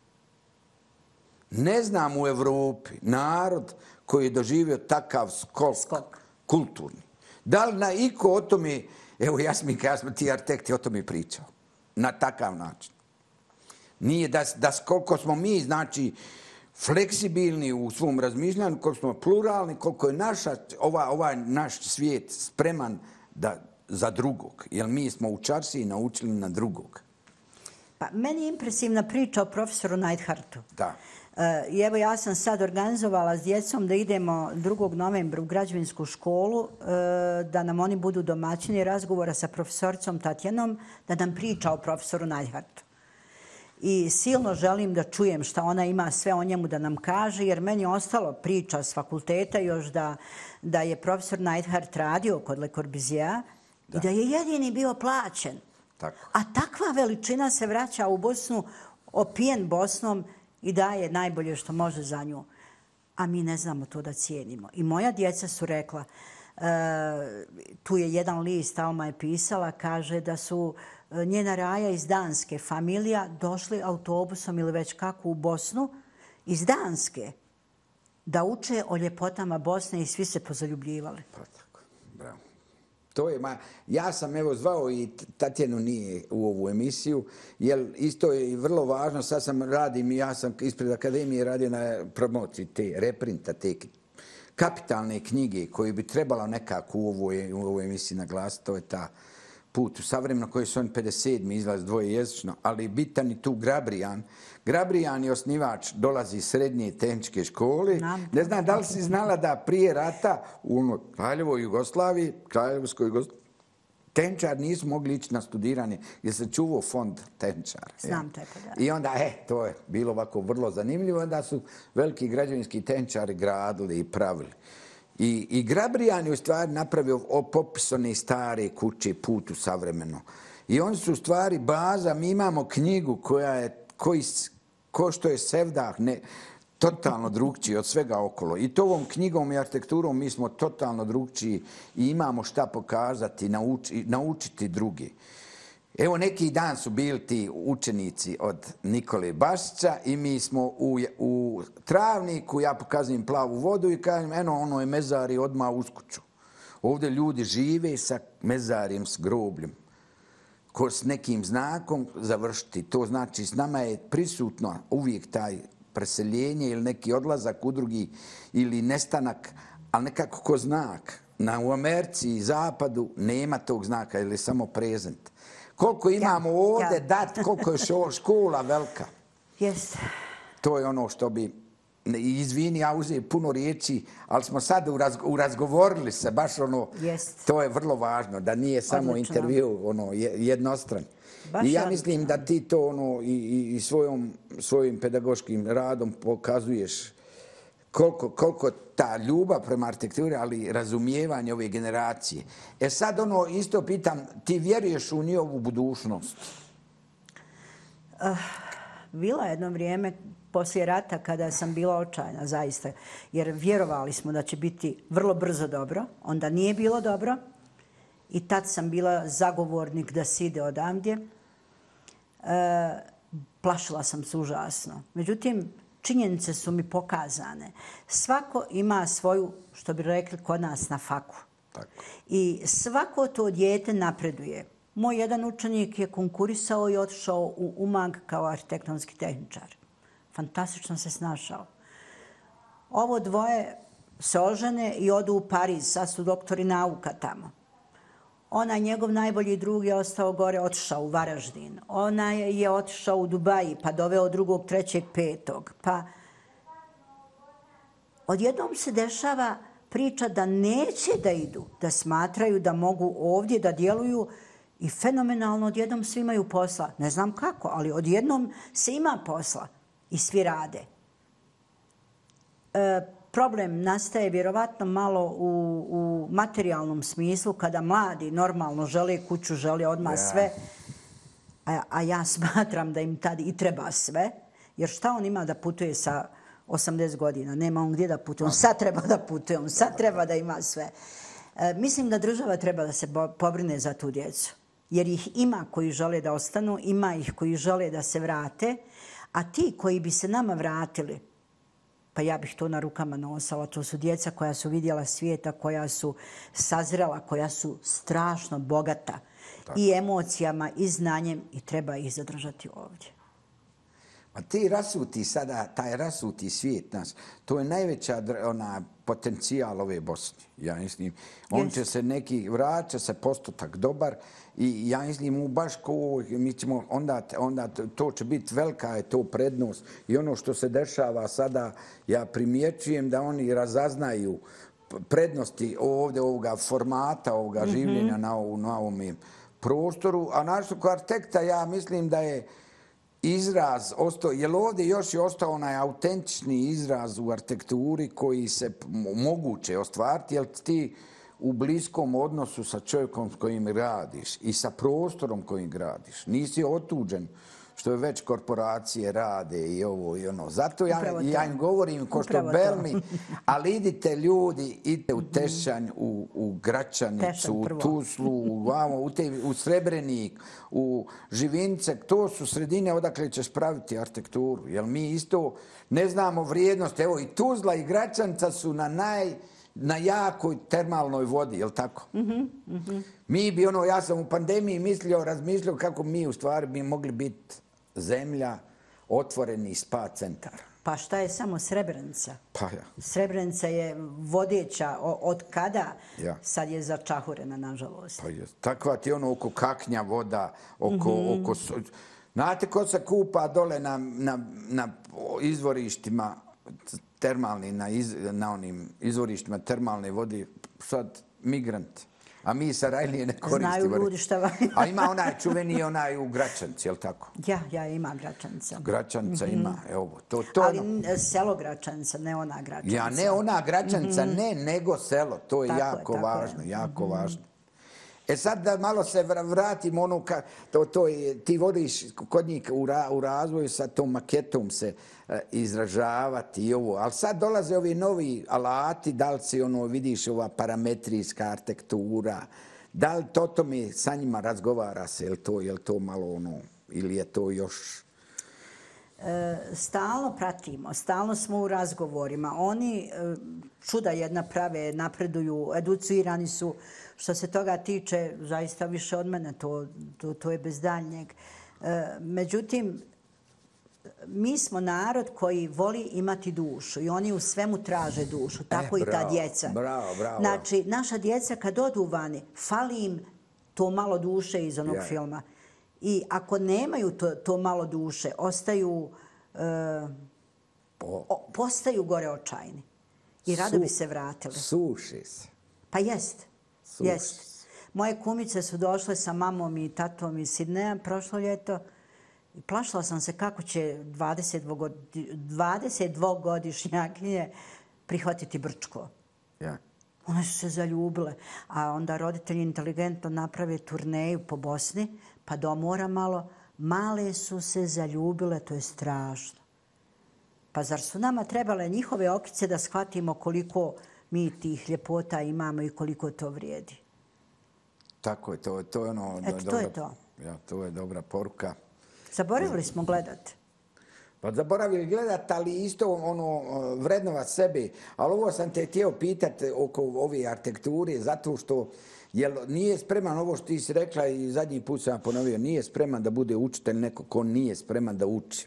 Ne znam u Evropi narod koji je doživio takav skok kulturni. Da li iko o tome, evo Jasminka, ti arhitekti o tome pričao, na takav način. Nije koliko smo mi, znači, fleksibilni u svom razmišljanju, koliko smo pluralni, koliko je ovaj naš svijet spreman za drugog. Jer mi smo u Čarsiji naučili na drugog. Pa, meni je impresivna priča o profesoru Neidhardtu. Da. I evo, ja sam sad organizovala s djecom da idemo 2. novembra u građevinsku školu, da nam oni budu domaćini razgovora sa profesoricom Tatjanom, da nam priča o profesoru Neidhardtu. I silno želim da čujem šta ona ima sve o njemu da nam kaže, jer meni je ostalo priča s fakulteta još da je profesor Neidhardt radio kod Le Corbusiera i da je jedini bio plaćen. Tako. A takva veličina se vraća u Bosnu, opijen Bosnom i daje najbolje što može za nju. A mi ne znamo to da cijenimo. I moja djeca su rekla, tu je jedan list, Alma je pisala, kaže da su njena Raja iz Danske, familija, došli autobusom ili već kako u Bosnu, iz Danske, da uče o ljepotama Bosne i svi se pozaljubljivali. Pa tako, bravo. Ja sam evo zvao i Tatjanu nije u ovu emisiju, jer isto je vrlo važno, sad ja sam ispred Akademije radio na promociji te reprinta, te kapitalne knjige koje bi trebalo nekako u ovoj emisiji naglasiti, to je ta Put u savremeno, koji su on 57. izlaz dvojejezično, ali bitan i tu Grabrijan. Grabrijan je osnivač, dolazi iz srednje tehničke škole. Ne znam da li si znala da prije rata u Kraljevoj Jugoslaviji, tehničar nisu mogli ići na studiranje jer se čuvao fond tehničara. Znam taj podatak. I onda, to je bilo ovako vrlo zanimljivo. Onda su veliki građevinski tehničari gradili i pravili. I Grabrijan je u stvari napravio popis one stare kuće, Put u savremeno. I oni su u stvari baza, mi imamo knjigu koja je, ko što je Sevdah, totalno drugčiji od svega okolo. I to ovom knjigom i arhitekturom mi smo totalno drugčiji i imamo šta pokazati, naučiti drugi. Evo, neki dan su bili ti učenici od Nikole Bašića i mi smo u Travniku, ja pokazujem plavu vodu i kažem, ono je mezari odmah uz kuću. Ovdje ljudi žive sa mezarijem, s grobljem, s nekim znakom završiti. To znači, s nama je prisutno uvijek taj preseljenje ili neki odlazak u drugi ili nestanak, ali nekako ko znak. U Americi i Zapadu nema tog znaka ili samo prezent. Koliko imamo ovdje dati, koliko je škola velika. Yes. To je ono što bi izvini, ja uzem puno riječi, ali smo sad urazgovorili se, baš ono, Jest. to je vrlo važno, da nije samo Odlično. intervju jednostran. Baš I ja odlično. mislim da ti to ono, i svojim pedagoškim radom pokazuješ koliko ta ljubav prema arhitekturi, ali i razumijevanje ove generacije. Sad ono, isto pitam, ti vjeruješ u njihovu budućnost? Bilo je jedno vrijeme poslije rata kada sam bila očajna, zaista. Jer vjerovali smo da će biti vrlo brzo dobro, onda nije bilo dobro. I tad sam bila zagovornik da se ide odavdje. Plašila sam se užasno. Međutim, činjenice su mi pokazane. Svako ima svoju, što bi rekli kod nas, na faku. Tako. I svako to dijete napreduje. Moj jedan učenik je konkurisao i otišao u Umag kao arhitektonski tehničar. Fantastično se snašao. Ovo dvoje se ožene i odu u Pariz, sad su doktori nauka tamo. Onaj njegov najbolji drug je ostao gore, otišao u Varaždin. Onaj je otišao u Dubaji, pa doveo drugog, trećeg, petog. Pa odjednom se dešava priča da neće da idu, da smatraju da mogu ovdje da djeluju i fenomenalno odjednom svi imaju posla. Ne znam kako, ali odjednom se ima posla i svi rade. Problem nastaje vjerovatno malo u materijalnom smislu kada mladi normalno žele kuću, žele odmah sve. A ja smatram da im tad i treba sve. Jer šta on ima da putuje sa 80 godina? Nema on gdje da putuje. On sad treba da putuje, on sad treba da ima sve. Mislim da država treba da se pobrine za tu djecu. Jer ih ima koji žele da ostanu, ima ih koji žele da se vrate. A ti koji bi se nama vratili, pa ja bih to na rukama nosila. To su djeca koja su vidjela svijeta, koja su sazrela, koja su strašno bogata. Tako. I emocijama, i znanjem, i treba ih zadržati ovdje. A ti rasuti sada, taj rasuti svijet nas, to je najveća potencijal ove Bosne. Ja mislim, on će se vraća se postotak dobar i ja mislim, baš mi ćemo, onda to će biti velika je to prednost. I ono što se dešava sada, ja primjećujem da oni razaznaju prednosti ovdje ovoga formata, ovoga življenja na ovome prostoru. A našto kao arhitekta, ja mislim da je izraz ostao, jer ovdje još je ostao onaj autentični izraz u arhitekturi koji se moguće ostvariti, jer ti u bliskom odnosu sa čovjekom s kojim radiš i sa prostorom kojim gradiš. Nisi otuđen, što je već korporacije rade i ovo i ono. Zato ja im govorim ko što Belmi, ali idite ljudi, idite u Tešanj, u Gračanicu, u Tuzlu, u Srebrenik, u Živince. To su sredine odakle ćeš praviti arhitekturu. Jer mi isto ne znamo vrijednost. Evo i Tuzla i Gračanica su na jakoj termalnoj vodi, je li tako? Mi bi ja sam u pandemiji razmišljao kako mi u stvari bi mogli biti zemlja, otvoreni spa centar. Pa šta je samo Srebrenica? Pa ja. Srebrenica je vodeća od kada, sad je začahurena, nažalost. Pa je. Takva ti oko kaknja voda, oko... Znate ko se kupa dole na izvorištima termalni, na onim izvorištima termalne vode, sad migranti. A mi Sarajlije ne koristimo. Znaju ljudi šta vam... A ima onaj čuveni u Gračanci, je li tako? Ja ima Gračanca. Gračanca ima, evo. Ali selo Gračanca, ne ona Gračanca. Ja, ne ona Gračanca, ne, nego selo. To je jako važno, jako važno. Sad da malo se vratimo ti vodiš kod njih u razvoju sa tom maketom se izražavati i ovo. Ali sad dolaze ovi novi alati, da li si vidiš ova parametrijska arhitektura, da li to mi sa njima razgovara se, je li to malo ili je to još... Stalno pratimo, stalno smo u razgovorima. Oni čuda jedna prave, napreduju, educirani su. Što se toga tiče, zaista više od mene, to je bez daljnjeg. Međutim, mi smo narod koji voli imati dušu i oni u svemu traže dušu, tako i ta djeca. Bravo. Znači, naša djeca kad odu vani, fali im to malo duše iz onog filma. I ako nemaju to malo duše, ostaju postaju gore očajni. I rado bi se vratili. Suši se. Pa jest. Jest. Moje kumice su došle sa mamom i tatom iz Sidneja prošlo ljeto. I plašila sam se kako će 22-godišnjakinje prihvatiti Brčko. Ja. One su se zaljubile. A onda roditelji inteligentno naprave turneju po Bosni, pa do mora malo. Male su se zaljubile, to je strašno. Pa zar su nama trebale njihove okice da shvatimo koliko mi tih ljepota imamo i koliko to vrijedi? Tako je, to je ono... Eto, to je to. Ja, to je dobra poruka. Zaboravili smo gledati. Pa zaboravili gledati, ali isto vrednovat sebe. Ali ovo sam te htio pitati oko ove arhitekture, zato što nije spreman, ovo što ti si rekla i zadnji put sam ponovio, nije spreman da bude učitelj neko ko nije spreman da uči.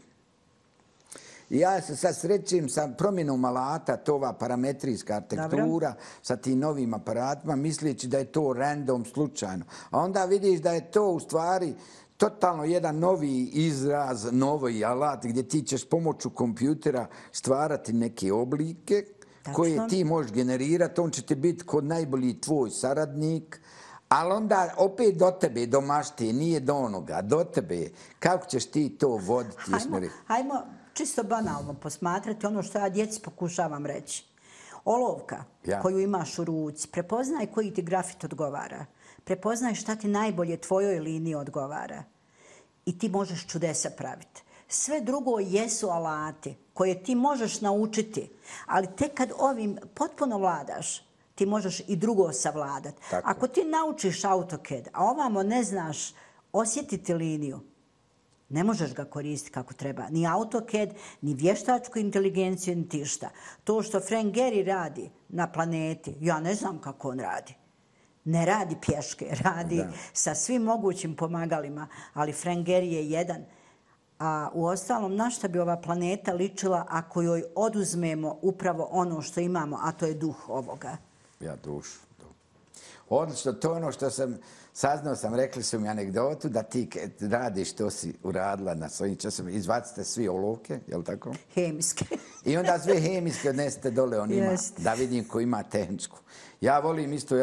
I ja se sad srećem sa promjenom alata, to ova parametrijska arhitektura, sa tim novim aparatima, misleći da je to random, slučajno. A onda vidiš da je to u stvari totalno jedan novi izraz, novi alat gdje ti ćeš pomoću kompjutera stvarati neke oblike koje ti možeš generirati. On će ti biti kod najbolji tvoj saradnik, ali onda opet do tebe, do mašte, nije do onoga, do tebe. Kako ćeš ti to voditi? Hajmo čisto banalno posmatrati ono što ja djeci pokušavam reći. Olovka koju imaš u ruci, prepoznaj koji ti grafit odgovara. Prepoznaj šta ti najbolje tvojoj liniji odgovara. I ti možeš čudesa praviti. Sve drugo jesu alati koje ti možeš naučiti, ali tek kad ovim potpuno vladaš, ti možeš i drugo savladati. Ako ti naučiš AutoCAD, a ovamo ne znaš osjetiti liniju, ne možeš ga koristiti kako treba. Ni AutoCAD, ni vještačku inteligenciju, ni tišta. To što Frank Gehry radi na planeti, ja ne znam kako on radi. Ne radi pješke, radi sa svim mogućim pomagalima, ali Frank Gehry je jedan. A uostalom, na šta bi ova planeta ličila ako joj oduzmemo upravo ono što imamo, a to je duh ovoga? Ja, duš. Odlično, to je ono što saznao sam, rekli su mi anegdotu, da ti radiš što si uradila na svojim časima, izbacite svi olovke, je li tako? Hemijske. I onda sve hemijske odnesete dole onima, da vidim ko ima tehničku. Ja volim isto,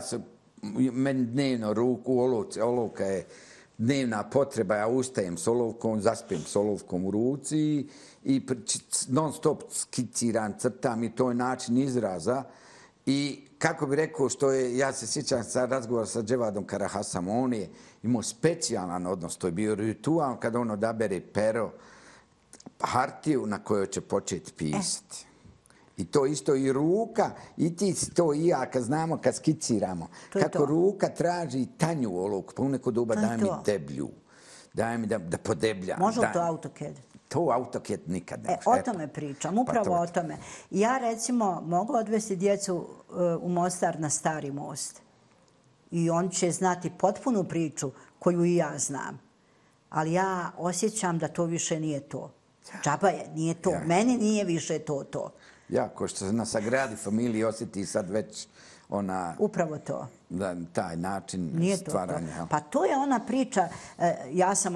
meni dnevno ruku, olovka je dnevna potreba, ja ustajem s olovkom, zaspim s olovkom u ruci i non stop skiciram, crtam i to je način izraza. I kako bi rekao, ja se sjećam sad razgovora sa Dževadom Karahasamom, on je imao specijalan odnos, to je bio ritual kada on odabere pero, hartiju na kojoj će početi pisati. I to isto i ruka, i ti to i ja, kad znamo, kad skiciramo, kako ruka traži tanju olovku, pa u neko doba daj mi deblju, daj mi da podebljam. Može li to AutoCAD? To AutoCAD nikad ne može. O tome pričam, upravo o tome. Ja recimo mogu odvesti djecu u Mostar na Stari most. I on će znati potpunu priču koju i ja znam. Ali ja osjećam da to više nije to. Džaba je, nije to. Meni nije više to. Ja, ko što se na Sagradi Familiji osjeti sad već ona... Upravo to. Taj način stvaranja. Pa to je ona priča. Ja sam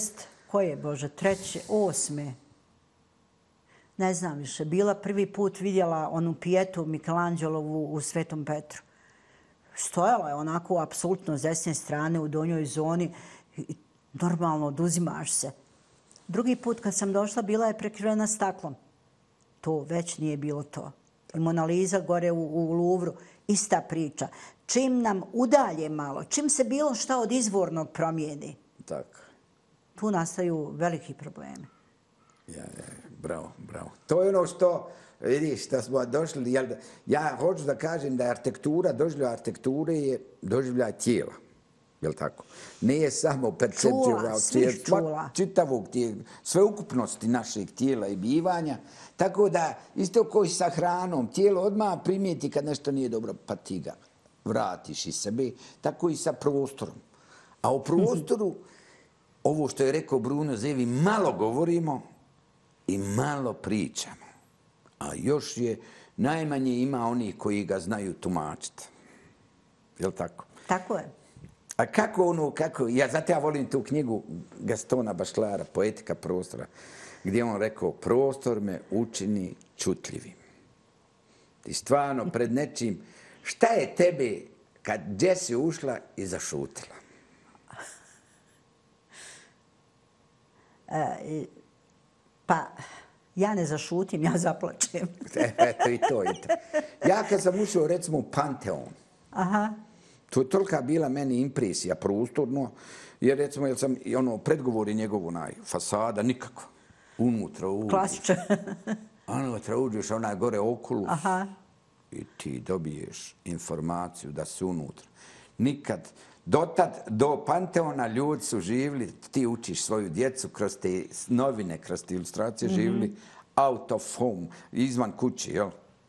3. Ne znam više. Bila prvi put vidjela onu pijetu Michelangelovu u Svetom Petru. Stojala je onako apsolutno s desne strane u donjoj zoni i normalno oduzimaš se. Drugi put kad sam došla bila je prekrivena staklom. To već nije bilo to. I Mona Lisa gore u Louvru, ista priča. Čim nam udalje malo, čim se bilo šta od izvornog promijeni, tu nastaju veliki problemi. Bravo. To je ono što, vidiš, što smo došli. Ja hoću da kažem da je doživljaj arhitekture je doživljaj tijela. Je li tako? Nije samo percepcija čitavog sveukupnosti našeg tijela i bivanja. Tako da, isto koji sa hranom, tijelo odmah primijeti kad nešto nije dobro, pa ti ga vratiš iz sebe. Tako i sa prostorom. A o prostoru, ovo što je rekao Bruno Zevi, malo govorimo i malo pričamo. A još je, najmanje ima onih koji ga znaju tumačiti. Je li tako? Tako je. A zato ja volim tu knjigu Gastona Bašlara, Poetika prostora. gdje on rekao, prostor me učini čutljivim. Ti stvarno pred nečim, šta je tebe gdje si ušla i zašutila? Pa, ja ne zašutim, ja zaplačem. Eto i to. Ja kad sam ušao, recimo, u Panteon, to je tolika bila meni impresija prostorno, jer recimo, jer sam predgovori njegovu fasada, nikako. Unutra uđeš. Klasičan. Unutra uđeš, onaj gore okulu i ti dobiješ informaciju da si unutra. Nikad. Dotad, do Panteona ljudi su živjeli, ti učiš svoju djecu kroz te novine, kroz te ilustracije, živjeli out of home, izvan kući, jel?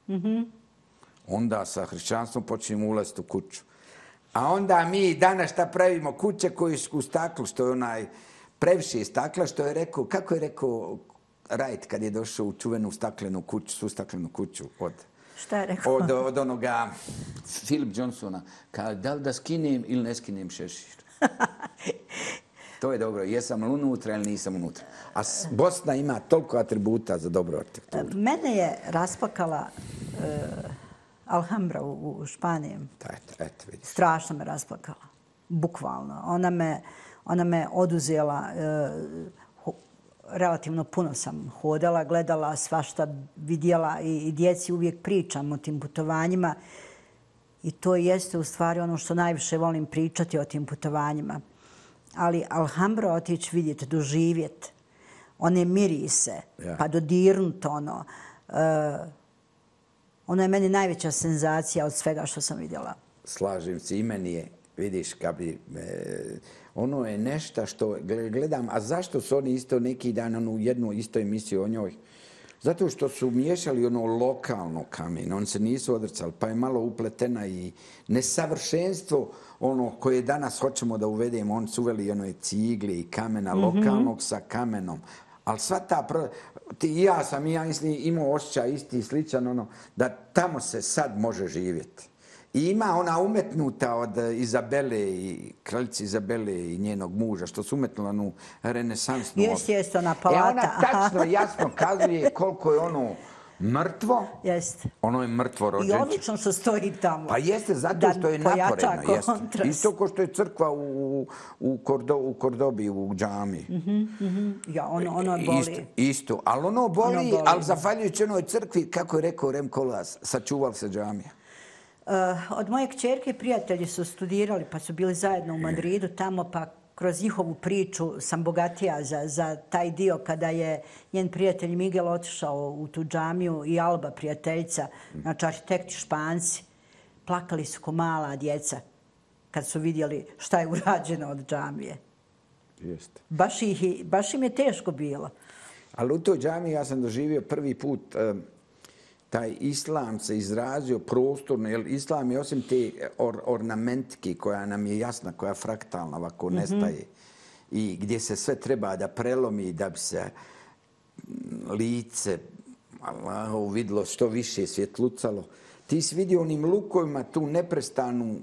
Onda sa hrišćanstvom počnemo ulaziti u kuću. A onda mi danas šta pravimo? Kuće koje su u staklu, što je onaj previše stakla, što je rekao, kako je rekao Wright kad je došao u čuvenu staklenu kuću, sustaklenu kuću od... Šta je rekao? Od onoga Philip Johnsona. Kao, da li da skinem ili ne skinem šešir? To je dobro. Jesam li unutra ili nisam unutra? A Bosna ima toliko atributa za dobru arhitekturu. Mene je rasplakala Alhambra u Španiji. Eto, vidiš. Strašno me rasplakala. Bukvalno. Ona me oduzela. Relativno puno sam hodala, gledala, svašta vidjela i djeci uvijek pričam o tim putovanjima. I to jeste u stvari ono što najviše volim pričati o tim putovanjima. Ali Alhambra otići vidjeti, doživjeti, one mirise, pa dodirnuti ono. Ono je meni najveća senzacija od svega što sam vidjela. Slažem se, i meni je, vidiš, kad bi... Ono je nešto što gledam, a zašto su oni isto neki dan u jednu isto emisiju o njoj? Zato što su miješali ono lokalno kamen, oni se nisu odrcali, pa je malo upletena i nesavršenstvo ono koje danas hoćemo da uvedemo, oni su uveli ono cigle i kamena lokalnog sa kamenom. Ali sva ta... Ja imao osjećaj isti i sličan, ono, da tamo se sad može živjeti. I ima ona umetnuta od Izabele i kraljice Izabele i njenog muža, što su umetnula onu renesansnu... Jest, ona palata. Ona tačno jasno kazuje koliko je ono mrtvo. Jest. Ono je mrtvo rođenče. I odlično što stoji tamo. Pa jeste, zato što je naporedno. Isto ko što je crkva u Kordobi, u džami. Ja, ono boli. Isto, ali ono boli, ali zahvaljujući onoj crkvi, kako je rekao Rem Koolhaas, sačuval se džamija. Od moje kćerke prijatelji su studirali pa su bili zajedno u Madridu tamo, pa kroz njihovu priču sam bogatija za taj dio kada je njen prijatelj Miguel otišao u tu džamiju i Alba prijateljica, znači arhitekti Španci, plakali su ko mala djeca kad su vidjeli šta je urađeno od džamije. Jeste. Baš im je teško bilo. Ali u toj džamiji ja sam doživio prvi put taj islam se izrazio prostorno, jer islam je osim te ornamentike koja nam je jasna, koja je fraktalna, ovako nestaje, i gdje se sve treba da prelomi da bi se lice Allahovo vidjelo što više svjetlucalo. Ti si vidio onim lukovima tu neprestanu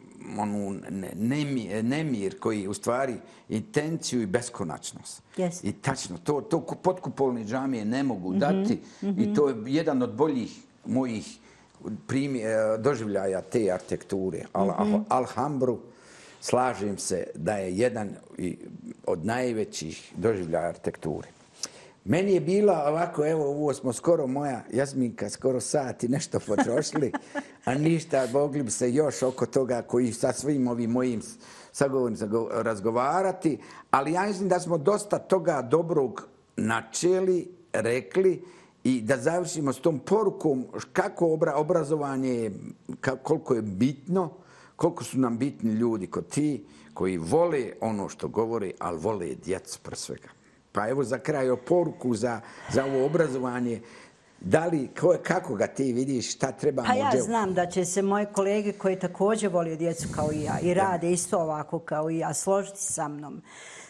nemir koji u stvari intenciju i beskonačnost. Yes. I tačno, to potkupolne džamije ne mogu dati i to je jedan od boljih mojih doživljaja te arhitekture. Alhambru slažem se da je jedan od najvećih doživljaja arhitekture. Meni je bila ovako, evo, ovo smo skoro moja Jasminka, skoro sat i nešto potrošili, a ništa, mogli bi se još oko toga koji sa svim ovim mojim sagovornicima razgovarati, ali ja mislim da smo dosta toga dobrog načeli, rekli i da završimo s tom porukom kako obrazovanje je, koliko je bitno, koliko su nam bitni ljudi kod ti koji vole ono što govore, ali vole djecu pre svega. Pa evo za kraj poruku za ovo obrazovanje. Da li, kako ga ti vidiš, šta trebamo? Pa ja znam da će se moje kolege koji također vole djecu kao i ja i rade isto ovako kao i ja složiti sa mnom.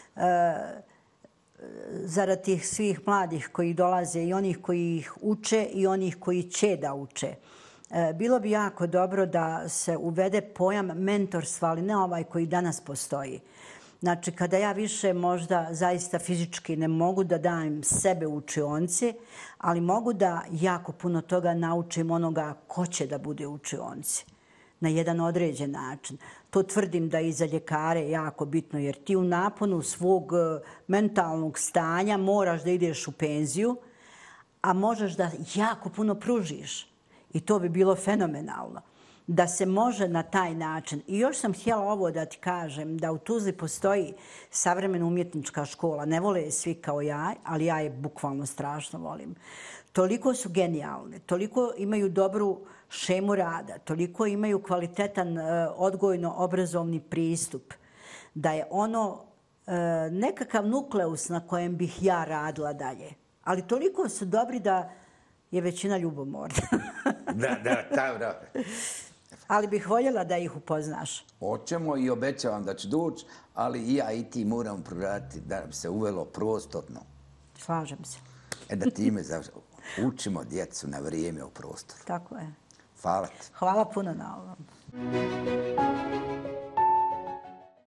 Zarad tih svih mladih koji dolaze i onih koji ih uče i onih koji će da uče. Bilo bi jako dobro da se uvede pojam mentorstva, ali ne ovaj koji danas postoji. Znači, kada ja više možda zaista fizički ne mogu da dajem sebe u učionci, ali mogu da jako puno toga naučim onoga ko će da bude u učionci na jedan određen način. To tvrdim da je i za ljekare jako bitno, jer ti u naponu svog mentalnog stanja moraš da ideš u penziju, a možeš da jako puno pružiš. I to bi bilo fenomenalno. Da se može na taj način. I još sam htjela ovo da ti kažem, da u Tuzli postoji savremena umjetnička škola. Ne vole je svi kao ja, ali ja je bukvalno strašno volim. Toliko su genijalne, toliko imaju dobru šemu rada, toliko imaju kvalitetan odgojno-obrazovni pristup, da je ono nekakav nukleus na kojem bih ja radila dalje. Ali toliko su dobri da je većina ljubomorna. Da. Ali bih voljela da ih upoznaš. Hoćemo i obećavam da ću doći, ali i ja i ti moramo proraditi da bi se uvelo prostorno. Slažem se. Da time učimo djecu na vrijeme u prostoru. Tako je. Hvala ti. Hvala puno na ovom.